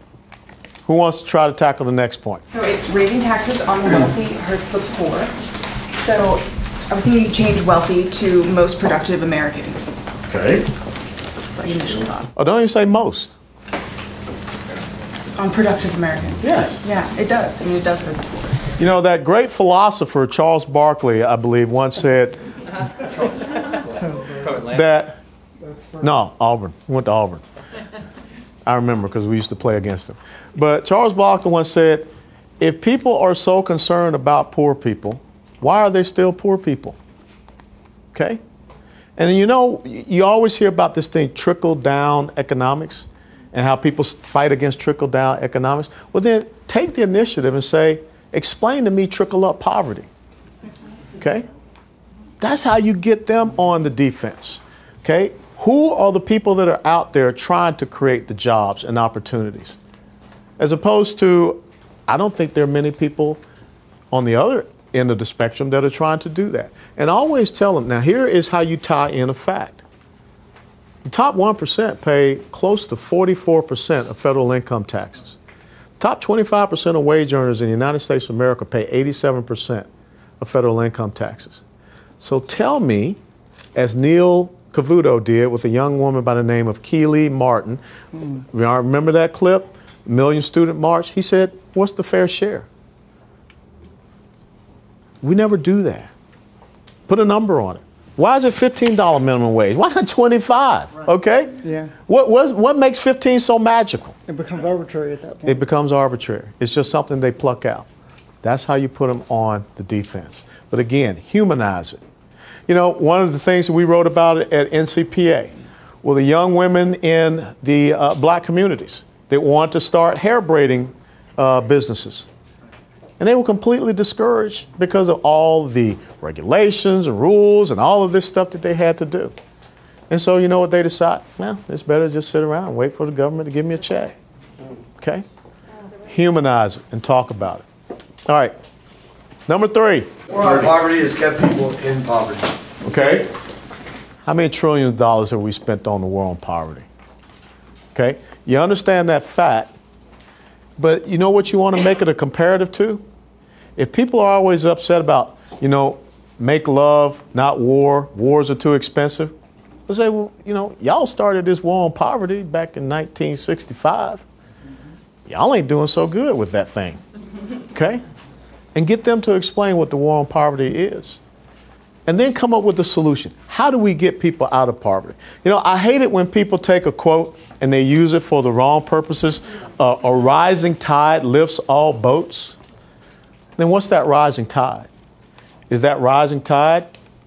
Speaker 2: Who wants to try to tackle the next point?
Speaker 6: So it's raising taxes on the wealthy hurts the poor. So I was thinking you change wealthy to most productive Americans.
Speaker 2: Okay.
Speaker 6: It's like initial thought.
Speaker 2: Oh, don't even say most.
Speaker 6: On productive Americans.
Speaker 2: Yes.
Speaker 6: Yeah, it does. I mean, it does hurt the poor.
Speaker 2: You know, that great philosopher, Charles Barkley, I believe, once said that, no, Auburn. He went to Auburn. I remember because we used to play against him. But Charles Barkley once said, if people are so concerned about poor people, why are they still poor people? Okay? And you know, you always hear about this thing, trickle-down economics, and how people fight against trickle-down economics. Well, then take the initiative and say, explain to me trickle-up poverty. Okay? That's how you get them on the defense. Okay? Who are the people that are out there trying to create the jobs and opportunities? As opposed to, I don't think there are many people on the other end of the spectrum that are trying to do that. And I always tell them, now here is how you tie in a fact. The top one percent pay close to forty-four percent of federal income taxes. Top twenty-five percent of wage earners in the United States of America pay eighty-seven percent of federal income taxes. So tell me, as Neil Cavuto did with a young woman by the name of Keely Martin, mm. remember that clip? million student march, he said, what's the fair share? We never do that. Put a number on it. Why is it fifteen dollar minimum wage? Why not twenty-five? Right. Okay?
Speaker 3: Yeah.
Speaker 2: What, what, what makes fifteen so magical?
Speaker 3: It becomes arbitrary at that point.
Speaker 2: It becomes arbitrary. It's just something they pluck out. That's how you put them on the defense. But again, humanize it. You know, one of the things that we wrote about at N C P A were the young women in the uh, black communities that want to start hair braiding uh, businesses. And they were completely discouraged because of all the regulations and rules and all of this stuff that they had to do. And so you know what they decide? Well, it's better to just sit around and wait for the government to give me a check. Okay? Humanize it and talk about it. All right. Number three.
Speaker 7: War on poverty has kept people in poverty.
Speaker 2: Okay. How many trillions of dollars have we spent on the war on poverty? Okay. You understand that fact, but you know what you want to make it a comparative to? If people are always upset about, you know, make love, not war, wars are too expensive, let's say, well, you know, y'all started this war on poverty back in nineteen sixty-five. Y'all ain't doing so good with that thing. Okay? And get them to explain what the war on poverty is. And then come up with a solution. How do we get people out of poverty? You know, I hate it when people take a quote and they use it for the wrong purposes. Uh, a rising tide lifts all boats. Then what's that rising tide? Is that rising tide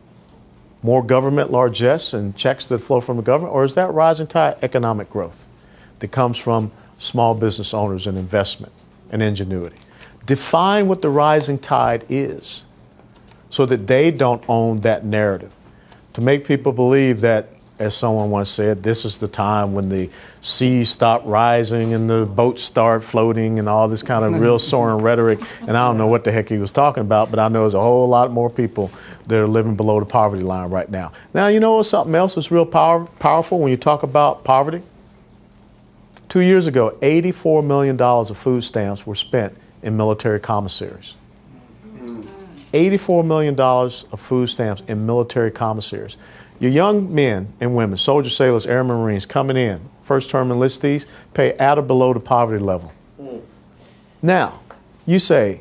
Speaker 2: more government largesse and checks that flow from the government? Or is that rising tide economic growth that comes from small business owners and investment and ingenuity? Define what the rising tide is so that they don't own that narrative. To make people believe that, as someone once said, this is the time when the seas stop rising and the boats start floating and all this kind of real soaring rhetoric. And I don't know what the heck he was talking about, but I know there's a whole lot more people that are living below the poverty line right now. Now, you know something else that's real power, powerful when you talk about poverty? Two years ago, eighty-four million dollars of food stamps were spent in military commissaries. eighty-four million dollars of food stamps in military commissaries. Your young men and women, soldiers, sailors, airmen, Marines coming in, first term enlistees, pay at or below the poverty level. Mm. Now, you say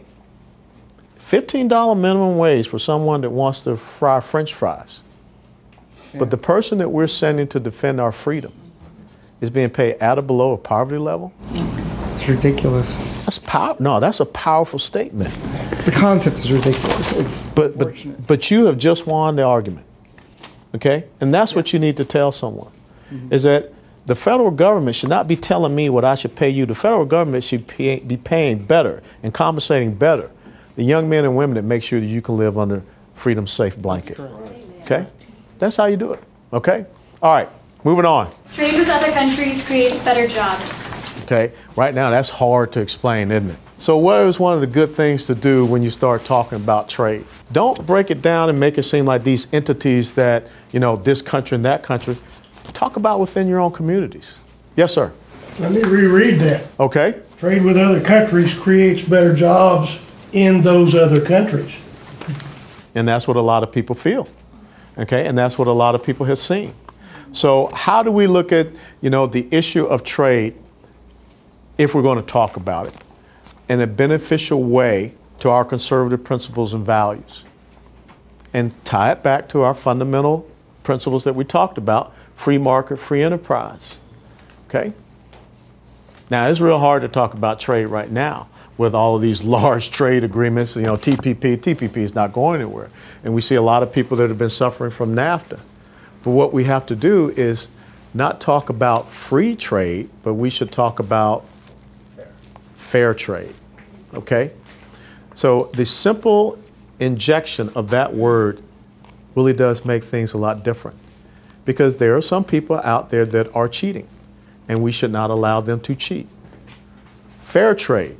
Speaker 2: fifteen dollar minimum wage for someone that wants to fry French fries. Yeah. But the person that we're sending to defend our freedom is being paid at or below a poverty level?
Speaker 3: It's ridiculous.
Speaker 2: That's power. No, that's a powerful statement.
Speaker 3: The concept is ridiculous. It's
Speaker 2: but but but you have just won the argument, okay? And that's yeah. what you need to tell someone, mm-hmm. is that the federal government should not be telling me what I should pay you. The federal government should pay, be paying better and compensating better the young men and women that make sure that you can live under freedom's safe blanket. Okay, that's how you do it. Okay. All right. Moving on.
Speaker 8: Trade with other countries creates better jobs.
Speaker 2: Okay, right now that's hard to explain, isn't it? So what is one of the good things to do when you start talking about trade? Don't break it down and make it seem like these entities that, you know, this country and that country. Talk about within your own communities. Yes, sir.
Speaker 9: Let me reread that.
Speaker 2: Okay.
Speaker 9: Trade with other countries creates better jobs in those other countries.
Speaker 2: And that's what a lot of people feel. Okay, and that's what a lot of people have seen. So how do we look at, you know, the issue of trade, if we're going to talk about it, in a beneficial way to our conservative principles and values, and tie it back to our fundamental principles that we talked about, free market, free enterprise, okay? Now, it's real hard to talk about trade right now with all of these large trade agreements, you know, T P P, T P P is not going anywhere. And we see a lot of people that have been suffering from NAFTA. But what we have to do is not talk about free trade, but we should talk about fair, fair trade, okay? So the simple injection of that word really does make things a lot different, because there are some people out there that are cheating, and we should not allow them to cheat. Fair trade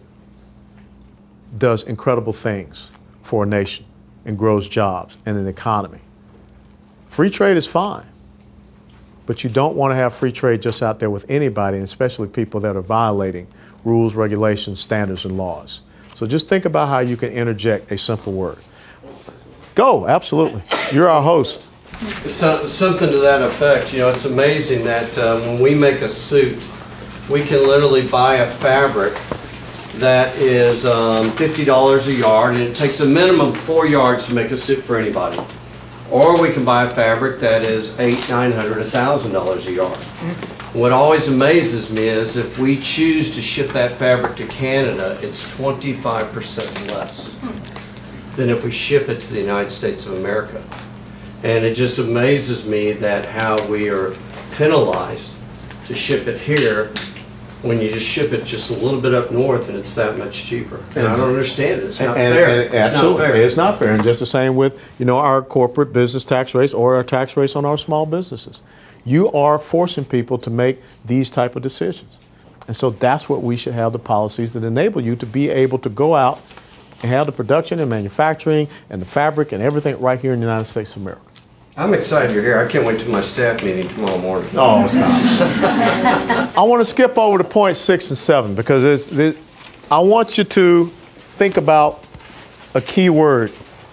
Speaker 2: does incredible things for a nation and grows jobs and an economy. Free trade is fine, but you don't want to have free trade just out there with anybody, and especially people that are violating rules, regulations, standards, and laws. So just think about how you can interject a simple word. Go, absolutely. You're our host.
Speaker 1: So, something to that effect. You know, it's amazing that uh, when we make a suit we can literally buy a fabric that is um, fifty dollars a yard, and it takes a minimum of four yards to make a suit for anybody. Or we can buy a fabric that is eight, nine hundred, a thousand dollars a yard. What always amazes me is if we choose to ship that fabric to Canada, it's twenty-five percent less than if we ship it to the United States of America. And it just amazes me that how we are penalized to ship it here when you just ship it just a little bit up north and it's that much cheaper. And I don't understand it. It's not
Speaker 2: And-
Speaker 1: fair.
Speaker 2: and
Speaker 1: It's
Speaker 2: absolutely,
Speaker 1: not fair.
Speaker 2: it's not fair. And just the same with, you know, our corporate business tax rates or our tax rates on our small businesses. You are forcing people to make these type of decisions. And so that's what we should have, the policies that enable you to be able to go out and have the production and manufacturing and the fabric and everything right here in the United States of America.
Speaker 1: I'm excited you're here. I can't wait till my staff meeting tomorrow morning.
Speaker 2: Oh, stop. I want to skip over to point six and seven because it's, it, I want you to think about a key word.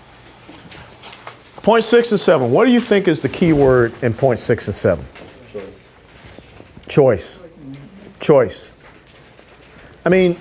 Speaker 2: Point six and seven. What do you think is the key word in point six and seven? Choice. Choice. I mean,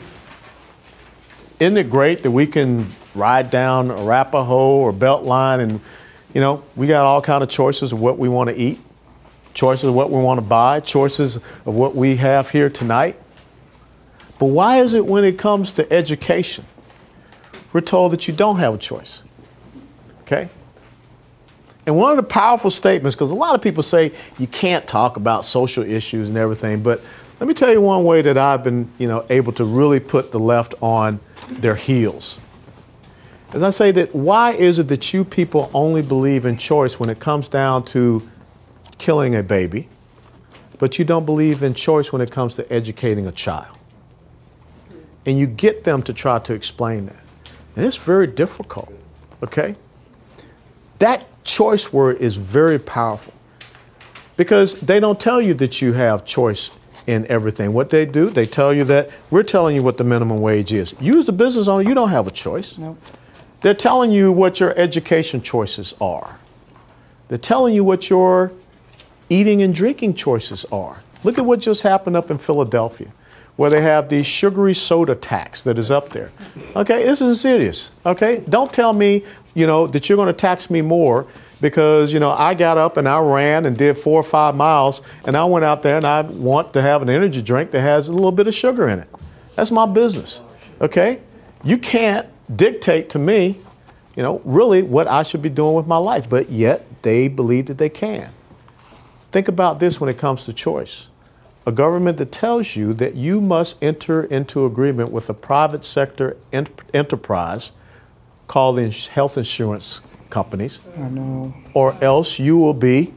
Speaker 2: isn't it great that we can ride down Arapahoe or Beltline and, you know, we got all kind of choices of what we want to eat, choices of what we want to buy, choices of what we have here tonight. But why is it when it comes to education, we're told that you don't have a choice? Okay? And one of the powerful statements, because a lot of people say you can't talk about social issues and everything, but let me tell you one way that I've been, you know, able to really put the left on their heels. As I say that, why is it that you people only believe in choice when it comes down to killing a baby, but you don't believe in choice when it comes to educating a child? And you get them to try to explain that. And it's very difficult, okay? That choice word is very powerful because they don't tell you that you have choice in everything. What they do, they tell you that we're telling you what the minimum wage is. You as the business owner, you don't have a choice. Nope. They're telling you what your education choices are. They're telling you what your eating and drinking choices are. Look at what just happened up in Philadelphia, where they have the sugary soda tax that is up there. Okay, this is serious. Okay, don't tell me, you know, that you're going to tax me more because, you know, I got up and I ran and did four or five miles and I went out there and I want to have an energy drink that has a little bit of sugar in it. That's my business. Okay, you can't dictate to me, you know, really what I should be doing with my life, but yet they believe that they can. Think about this when it comes to choice. A government that tells you that you must enter into agreement with a private sector ent enterprise called the health insurance companies,
Speaker 10: I know.
Speaker 2: or else you will be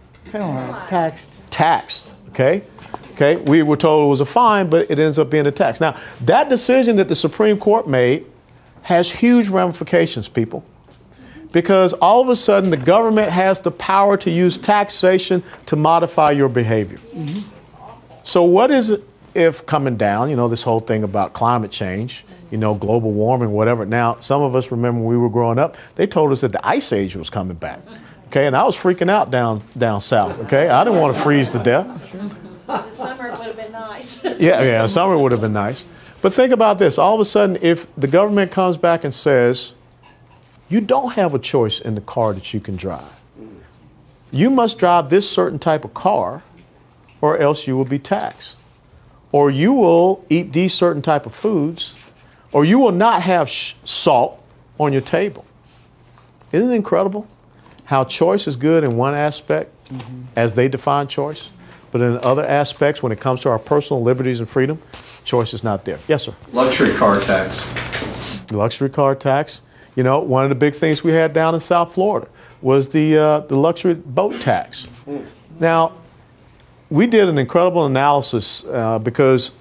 Speaker 10: taxed.
Speaker 2: Taxed, okay? Okay, we were told it was a fine, but it ends up being a tax. Now, that decision that the Supreme Court made has huge ramifications, people, because all of a sudden the government has the power to use taxation to modify your behavior. Mm-hmm. So what is it if coming down, you know, this whole thing about climate change, you know, global warming, whatever. Now, some of us remember when we were growing up, they told us that the ice age was coming back. Okay, and I was freaking out down down south, okay? I didn't want to freeze to death.
Speaker 8: The summer would have been nice.
Speaker 2: Yeah, yeah, summer would have been nice. But think about this. All of a sudden, if the government comes back and says, you don't have a choice in the car that you can drive. You must drive this certain type of car or else you will be taxed. Or you will eat these certain type of foods, or you will not have sh salt on your table. Isn't it incredible how choice is good in one aspect, mm-hmm. as they define choice, but in other aspects, when it comes to our personal liberties and freedom, choice is not there. Yes, sir.
Speaker 1: Luxury car tax.
Speaker 2: Luxury car tax. You know, one of the big things we had down in South Florida was the, uh, the luxury boat tax. Mm. Now, we did an incredible analysis uh, because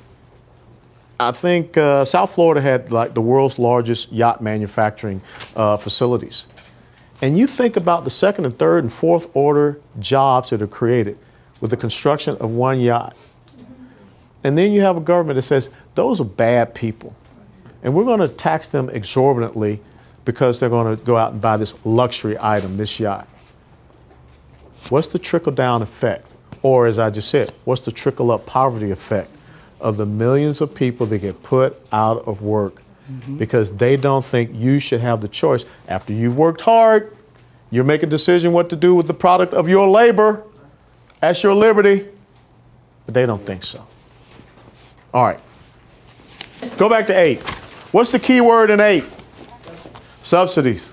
Speaker 2: I think uh, South Florida had like the world's largest yacht manufacturing uh, facilities. And you think about the second and third and fourth order jobs that are created with the construction of one yacht. And then you have a government that says, those are bad people. And we're going to tax them exorbitantly because they're going to go out and buy this luxury item, this yacht. What's the trickle-down effect? Or as I just said, what's the trickle-up poverty effect of the millions of people that get put out of work because they don't think you should have the choice. After you've worked hard, you make a decision what to do with the product of your labor. That's your liberty. But they don't think so. All right. Go back to eight. What's the key word in eight? Subsidies.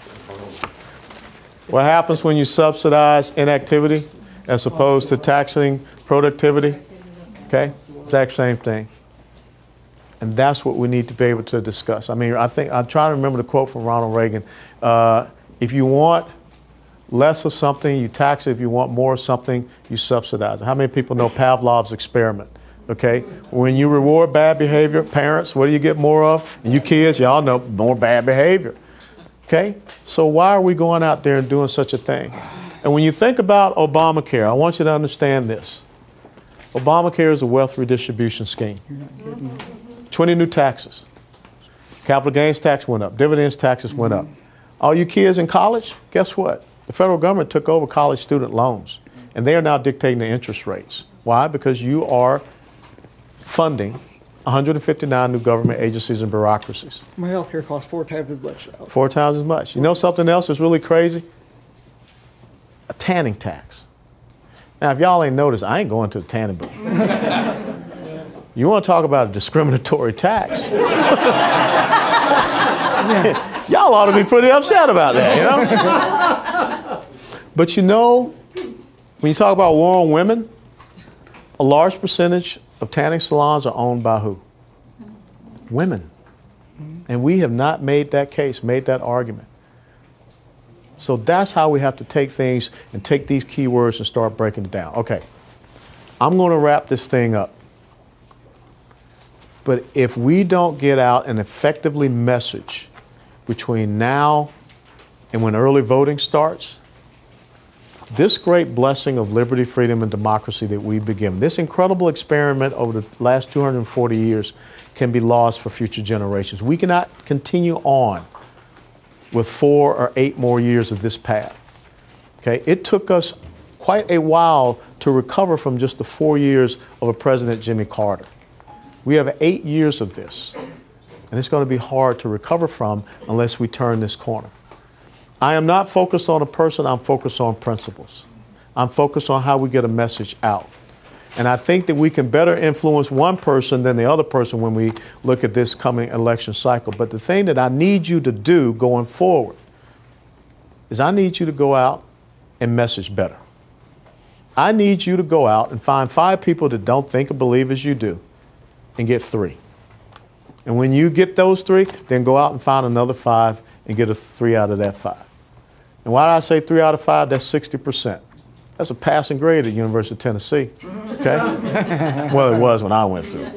Speaker 2: What happens when you subsidize inactivity as opposed to taxing productivity? Okay? Exact same thing. And that's what we need to be able to discuss. I mean, I think, I'm trying to remember the quote from Ronald Reagan. Uh, if you want less of something, you tax it. If you want more of something, you subsidize it. How many people know Pavlov's experiment? Okay? When you reward bad behavior, parents, what do you get more of? And you kids, y'all know more bad behavior. Okay? So why are we going out there and doing such a thing? And when you think about Obamacare, I want you to understand this. Obamacare is a wealth redistribution scheme. twenty new taxes. Capital gains tax went up. Dividends taxes went up. All you kids in college, guess what? The federal government took over college student loans, and they are now dictating the interest rates. Why? Because you are funding one hundred fifty-nine new government agencies and bureaucracies.
Speaker 3: My health care costs four times as much now. Four
Speaker 2: times as much. You know something else that's really crazy? A tanning tax. Now, if y'all ain't noticed, I ain't going to the tanning booth. You want to talk about a discriminatory tax? Y'all ought to be pretty upset about that, you know? But you know, when you talk about war on women, a large percentage of tanning salons are owned by who? Women. And we have not made that case, made that argument. So that's how we have to take things and take these keywords and start breaking it down. Okay, I'm going to wrap this thing up. But if we don't get out and effectively message between now and when early voting starts, this great blessing of liberty, freedom, and democracy that we begin, this incredible experiment over the last two hundred forty years can be lost for future generations. We cannot continue on with four or eight more years of this path. Okay? It took us quite a while to recover from just the four years of a President Jimmy Carter. We have eight years of this, and it's going to be hard to recover from unless we turn this corner. I am not focused on a person, I'm focused on principles. I'm focused on how we get a message out. And I think that we can better influence one person than the other person when we look at this coming election cycle. But the thing that I need you to do going forward is I need you to go out and message better. I need you to go out and find five people that don't think or believe as you do and get three. And when you get those three, then go out and find another five and get a three out of that five. And why did I say three out of five? That's sixty percent. That's a passing grade at the University of Tennessee, okay? Well, it was when I went through.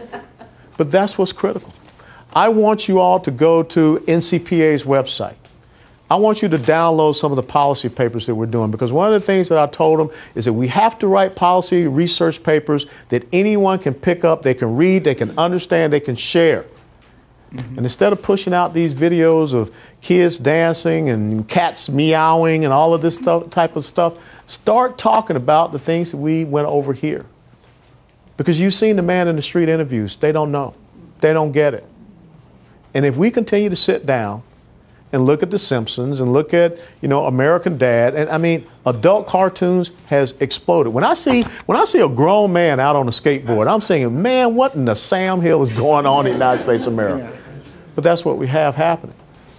Speaker 2: But that's what's critical. I want you all to go to N C P A's website. I want you to download some of the policy papers that we're doing, because one of the things that I told them is that we have to write policy research papers that anyone can pick up, they can read, they can understand, they can share. Mm-hmm. And instead of pushing out these videos of kids dancing and cats meowing and all of this stuff, type of stuff, start talking about the things that we went over here. Because you've seen the man in the street interviews. They don't know. They don't get it. And if we continue to sit down and look at The Simpsons and look at, you know, American Dad, and I mean, adult cartoons has exploded. When I see when I see a grown man out on a skateboard, I'm saying, man, what in the Sam Hill is going on in the United States of America? But that's what we have happening.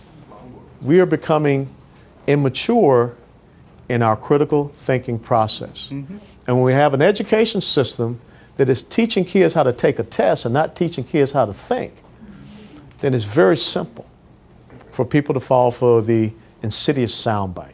Speaker 2: We are becoming immature in our critical thinking process. Mm-hmm. And when we have an education system that is teaching kids how to take a test and not teaching kids how to think, then it's very simple for people to fall for the insidious soundbite.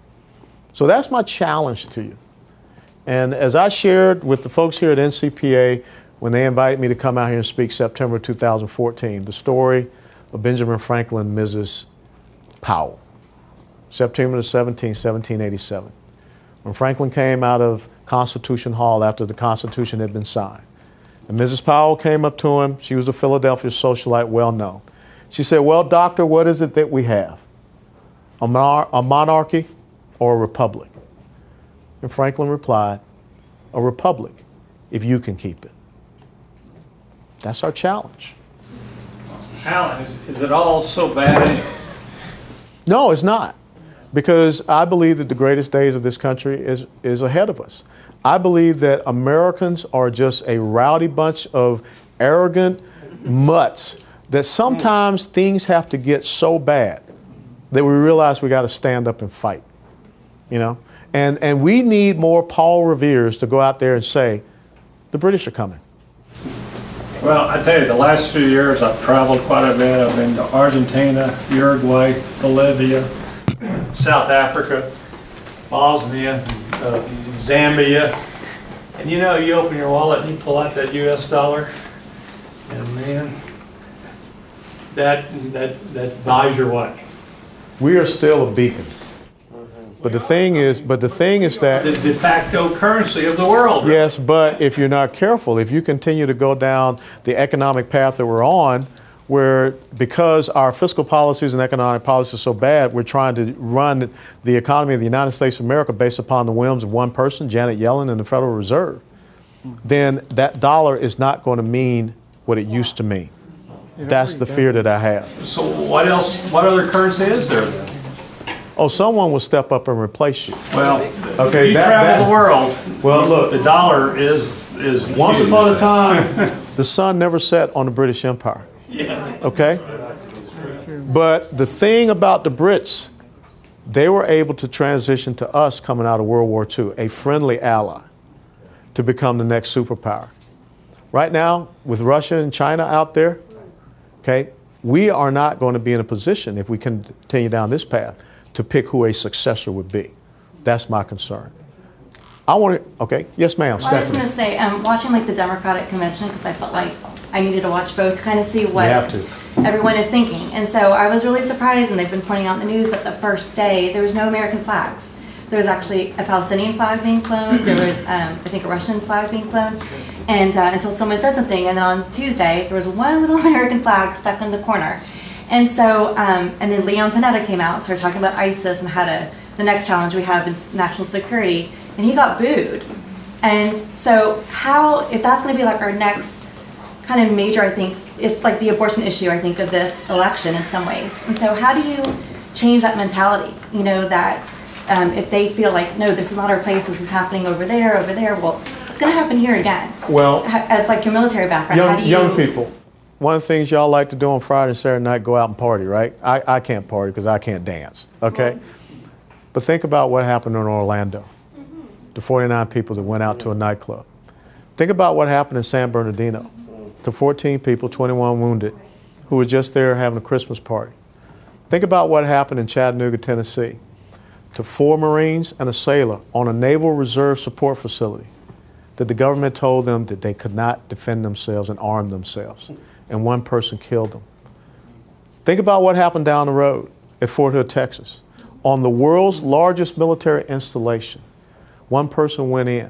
Speaker 2: So that's my challenge to you. And as I shared with the folks here at N C P A when they invited me to come out here and speak September two thousand fourteen, the story of Benjamin Franklin and Missus Powell, September the seventeenth, seventeen eighty-seven. When Franklin came out of Constitution Hall after the Constitution had been signed, and Missus Powell came up to him. She was a Philadelphia socialite, well known. She said, well, doctor, what is it that we have? A, mon a monarchy or a republic? And Franklin replied, a republic, if you can keep it. That's our challenge.
Speaker 11: Alan, is, is it all so bad?
Speaker 2: No, it's not. Because I believe that the greatest days of this country is, is ahead of us. I believe that Americans are just a rowdy bunch of arrogant mutts that sometimes things have to get so bad that we realize we got to stand up and fight, you know? And, and we need more Paul Reveres to go out there and say, the British are coming.
Speaker 11: Well, I tell you, the last few years I've traveled quite a bit. I've been to Argentina, Uruguay, Bolivia, South Africa, Bosnia, uh, Zambia. And you know, you open your wallet and you pull out that U S dollar, and man, that, that, that buys your way.
Speaker 2: We are still a beacon. But the thing is, but the thing is that
Speaker 11: the de facto currency of the world.
Speaker 2: Yes, but if you're not careful, if you continue to go down the economic path that we're on, where because our fiscal policies and economic policies are so bad, we're trying to run the economy of the United States of America based upon the whims of one person, Janet Yellen, and the Federal Reserve, then that dollar is not going to mean what it used to mean. That's the fear that I have.
Speaker 11: So what else, what other currency is there then?
Speaker 2: Oh, someone will step up and replace you.
Speaker 11: Well,
Speaker 2: okay,
Speaker 11: you
Speaker 2: that,
Speaker 11: travel
Speaker 2: that,
Speaker 11: the world.
Speaker 2: Well, look,
Speaker 11: the dollar is is
Speaker 2: once
Speaker 11: huge.
Speaker 2: upon a time, the sun never set on the British Empire.
Speaker 11: Yes.
Speaker 2: Okay? But the thing about the Brits, they were able to transition to us coming out of World War Two, a friendly ally, to become the next superpower. Right now, with Russia and China out there, okay, we are not going to be in a position, if we continue down this path, to pick who a successor would be. That's my concern. I want to, okay, yes ma'am,
Speaker 8: Well, I was
Speaker 2: Stephanie.
Speaker 8: going to say, um, watching like the Democratic convention, because I felt like I needed to watch both to kind of see what
Speaker 2: have to.
Speaker 8: everyone is thinking. And so I was really surprised, and they've been pointing out in the news that the first day, there was no American flags. There was actually a Palestinian flag being flown, there was, um, I think, a Russian flag being flown, and uh, until someone said something, and then on Tuesday, there was one little American flag stuck in the corner. And so, um, and then Leon Panetta came out, started talking about ISIS and how to, the next challenge we have is national security, and he got booed. And so how, if that's going to be like our next kind of major, I think, it's like the abortion issue, I think, of this election in some ways. And so how do you change that mentality, you know, that um, if they feel like, no, this is not our place, this is happening over there, over there, well, it's going to happen here again.
Speaker 2: Well,
Speaker 8: as like your military background, how
Speaker 2: young,
Speaker 8: do you...
Speaker 2: young people, one of the things y'all like to do on Friday and Saturday night, go out and party, right? I, I can't party because I can't dance, okay? But think about what happened in Orlando, the forty-nine people that went out to a nightclub. Think about what happened in San Bernardino, the fourteen people, twenty-one wounded, who were just there having a Christmas party. Think about what happened in Chattanooga, Tennessee, to four Marines and a sailor on a Naval Reserve support facility that the government told them that they could not defend themselves and arm themselves, and one person killed them. Think about what happened down the road at Fort Hood, Texas. On the world's largest military installation, one person went in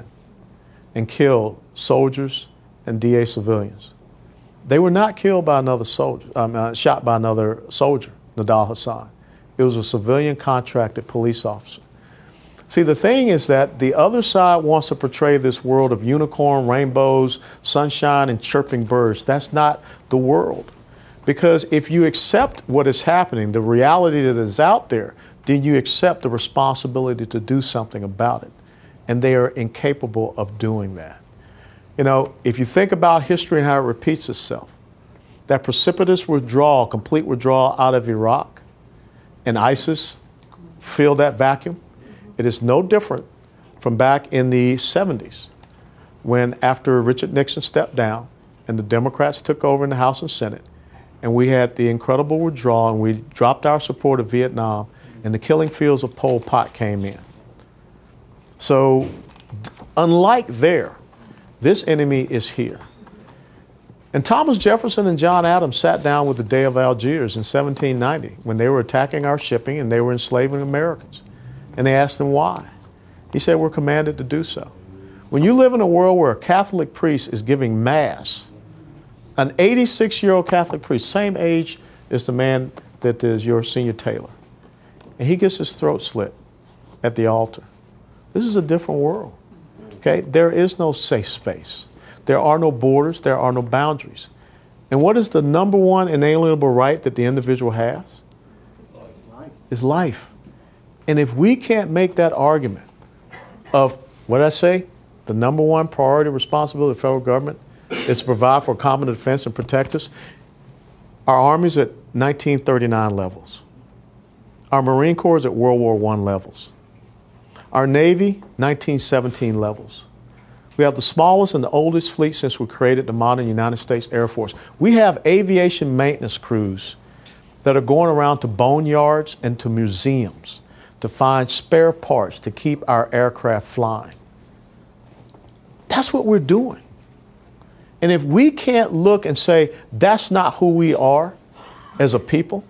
Speaker 2: and killed soldiers and D A civilians. They were not killed by another soldier, um, uh, shot by another soldier, Nadal Hassan. It was a civilian contracted police officer. See, the thing is that the other side wants to portray this world of unicorn, rainbows, sunshine, and chirping birds. That's not the world. Because if you accept what is happening, the reality that is out there, then you accept the responsibility to do something about it. And they are incapable of doing that. You know, if you think about history and how it repeats itself, that precipitous withdrawal, complete withdrawal out of Iraq, and ISIS filled that vacuum, it is no different from back in the seventies when, after Richard Nixon stepped down and the Democrats took over in the House and Senate, and we had the incredible withdrawal and we dropped our support of Vietnam, and the killing fields of Pol Pot came in. So, unlike there, this enemy is here. And Thomas Jefferson and John Adams sat down with the Day of Algiers in seventeen ninety when they were attacking our shipping and they were enslaving Americans. And they asked him why. He said, we're commanded to do so. When you live in a world where a Catholic priest is giving mass, an eighty-six-year-old Catholic priest, same age as the man that is your senior tailor, and he gets his throat slit at the altar. This is a different world, okay? There is no safe space. There are no borders, there are no boundaries. And what is the number one inalienable right that the individual has? Life. Is life. And if we can't make that argument of, what did I say? The number one priority responsibility of the federal government is to provide for common defense and protect us. Our Army's at nineteen thirty-nine levels. Our Marine Corps is at World War One levels. Our Navy, nineteen seventeen levels. We have the smallest and the oldest fleet since we created the modern United States Air Force. We have aviation maintenance crews that are going around to boneyards and to museums to find spare parts to keep our aircraft flying. That's what we're doing. And if we can't look and say, that's not who we are as a people,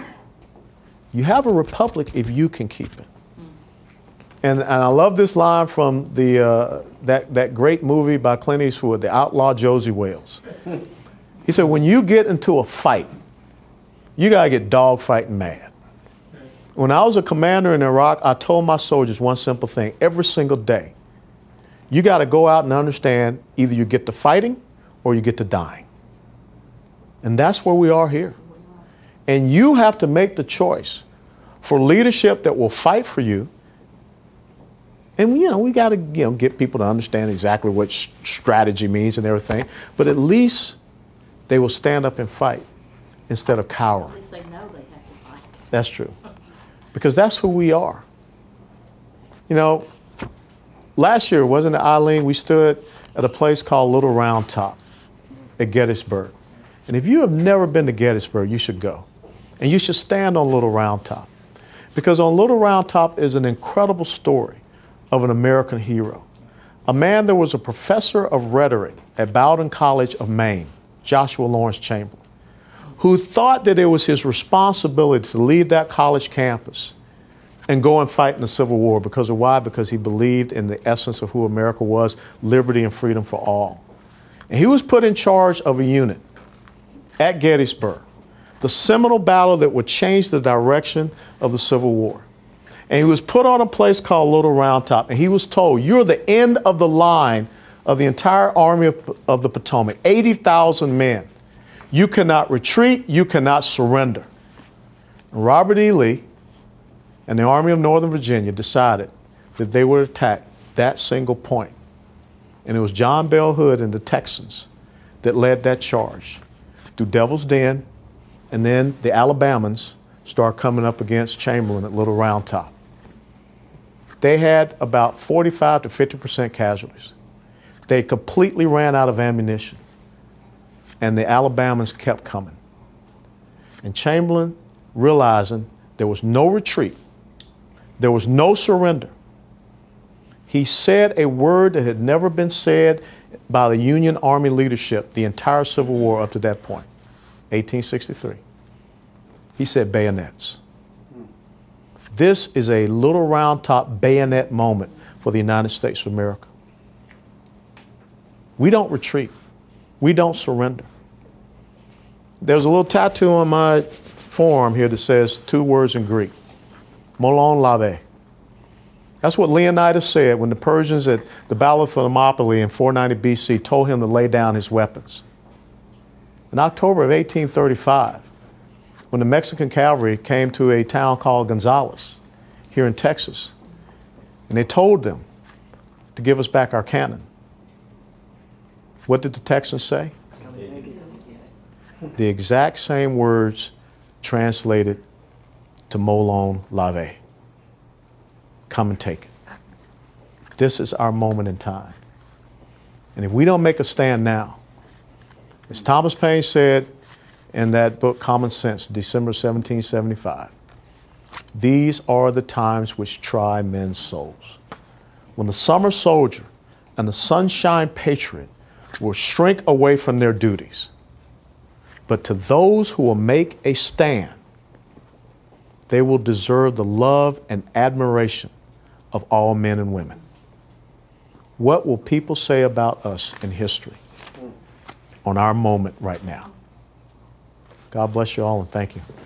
Speaker 2: you have a republic if you can keep it. And, and I love this line from the, uh, that, that great movie by Clint Eastwood, The Outlaw Josie Wales. He said, when you get into a fight, you got to get dog fighting mad. When I was a commander in Iraq, I told my soldiers one simple thing every single day. You got to go out and understand either you get to fighting or you get to dying. And that's where we are here. And you have to make the choice for leadership that will fight for you. And, you know, we got to, you know, get people to understand exactly what strategy means and everything. But at least they will stand up and fight instead of cower.
Speaker 12: At least they know they have to fight.
Speaker 2: That's true. Because that's who we are. You know, last year, wasn't it, Eileen, we stood at a place called Little Round Top at Gettysburg. And if you have never been to Gettysburg, you should go. And you should stand on Little Round Top. Because on Little Round Top is an incredible story of an American hero. A man that was a professor of rhetoric at Bowdoin College of Maine, Joshua Lawrence Chamberlain, who thought that it was his responsibility to leave that college campus and go and fight in the Civil War. Because of why? Because he believed in the essence of who America was, liberty and freedom for all. And he was put in charge of a unit at Gettysburg, the seminal battle that would change the direction of the Civil War. And he was put on a place called Little Round Top, and he was told, you're the end of the line of the entire Army of, of the Potomac, eighty thousand men. You cannot retreat, you cannot surrender. And Robert E. Lee and the Army of Northern Virginia decided that they would attack that single point. And it was John Bell Hood and the Texans that led that charge through Devil's Den, and then the Alabamans start coming up against Chamberlain at Little Round Top. They had about forty-five to fifty percent casualties. They completely ran out of ammunition, and the Alabamans kept coming. And Chamberlain, realizing there was no retreat, there was no surrender, he said a word that had never been said by the Union Army leadership the entire Civil War up to that point, eighteen sixty-three. He said bayonets. This is a Little Round Top bayonet moment for the United States of America. We don't retreat. We don't surrender. There's a little tattoo on my forearm here that says two words in Greek, molon labe. That's what Leonidas said when the Persians at the Battle of Thermopylae in four ninety B C told him to lay down his weapons. In October of eighteen thirty-five, when the Mexican cavalry came to a town called Gonzales here in Texas, and they told them to give us back our cannon, what did the Texans say? The exact same words translated to molon labe. Come and take it. This is our moment in time. And if we don't make a stand now, as Thomas Paine said in that book, Common Sense, December seventeen seventy-five, these are the times which try men's souls. When the summer soldier and the sunshine patriot will shrink away from their duties. But to those who will make a stand, they will deserve the love and admiration of all men and women. What will people say about us in history on our moment right now? God bless you all and thank you.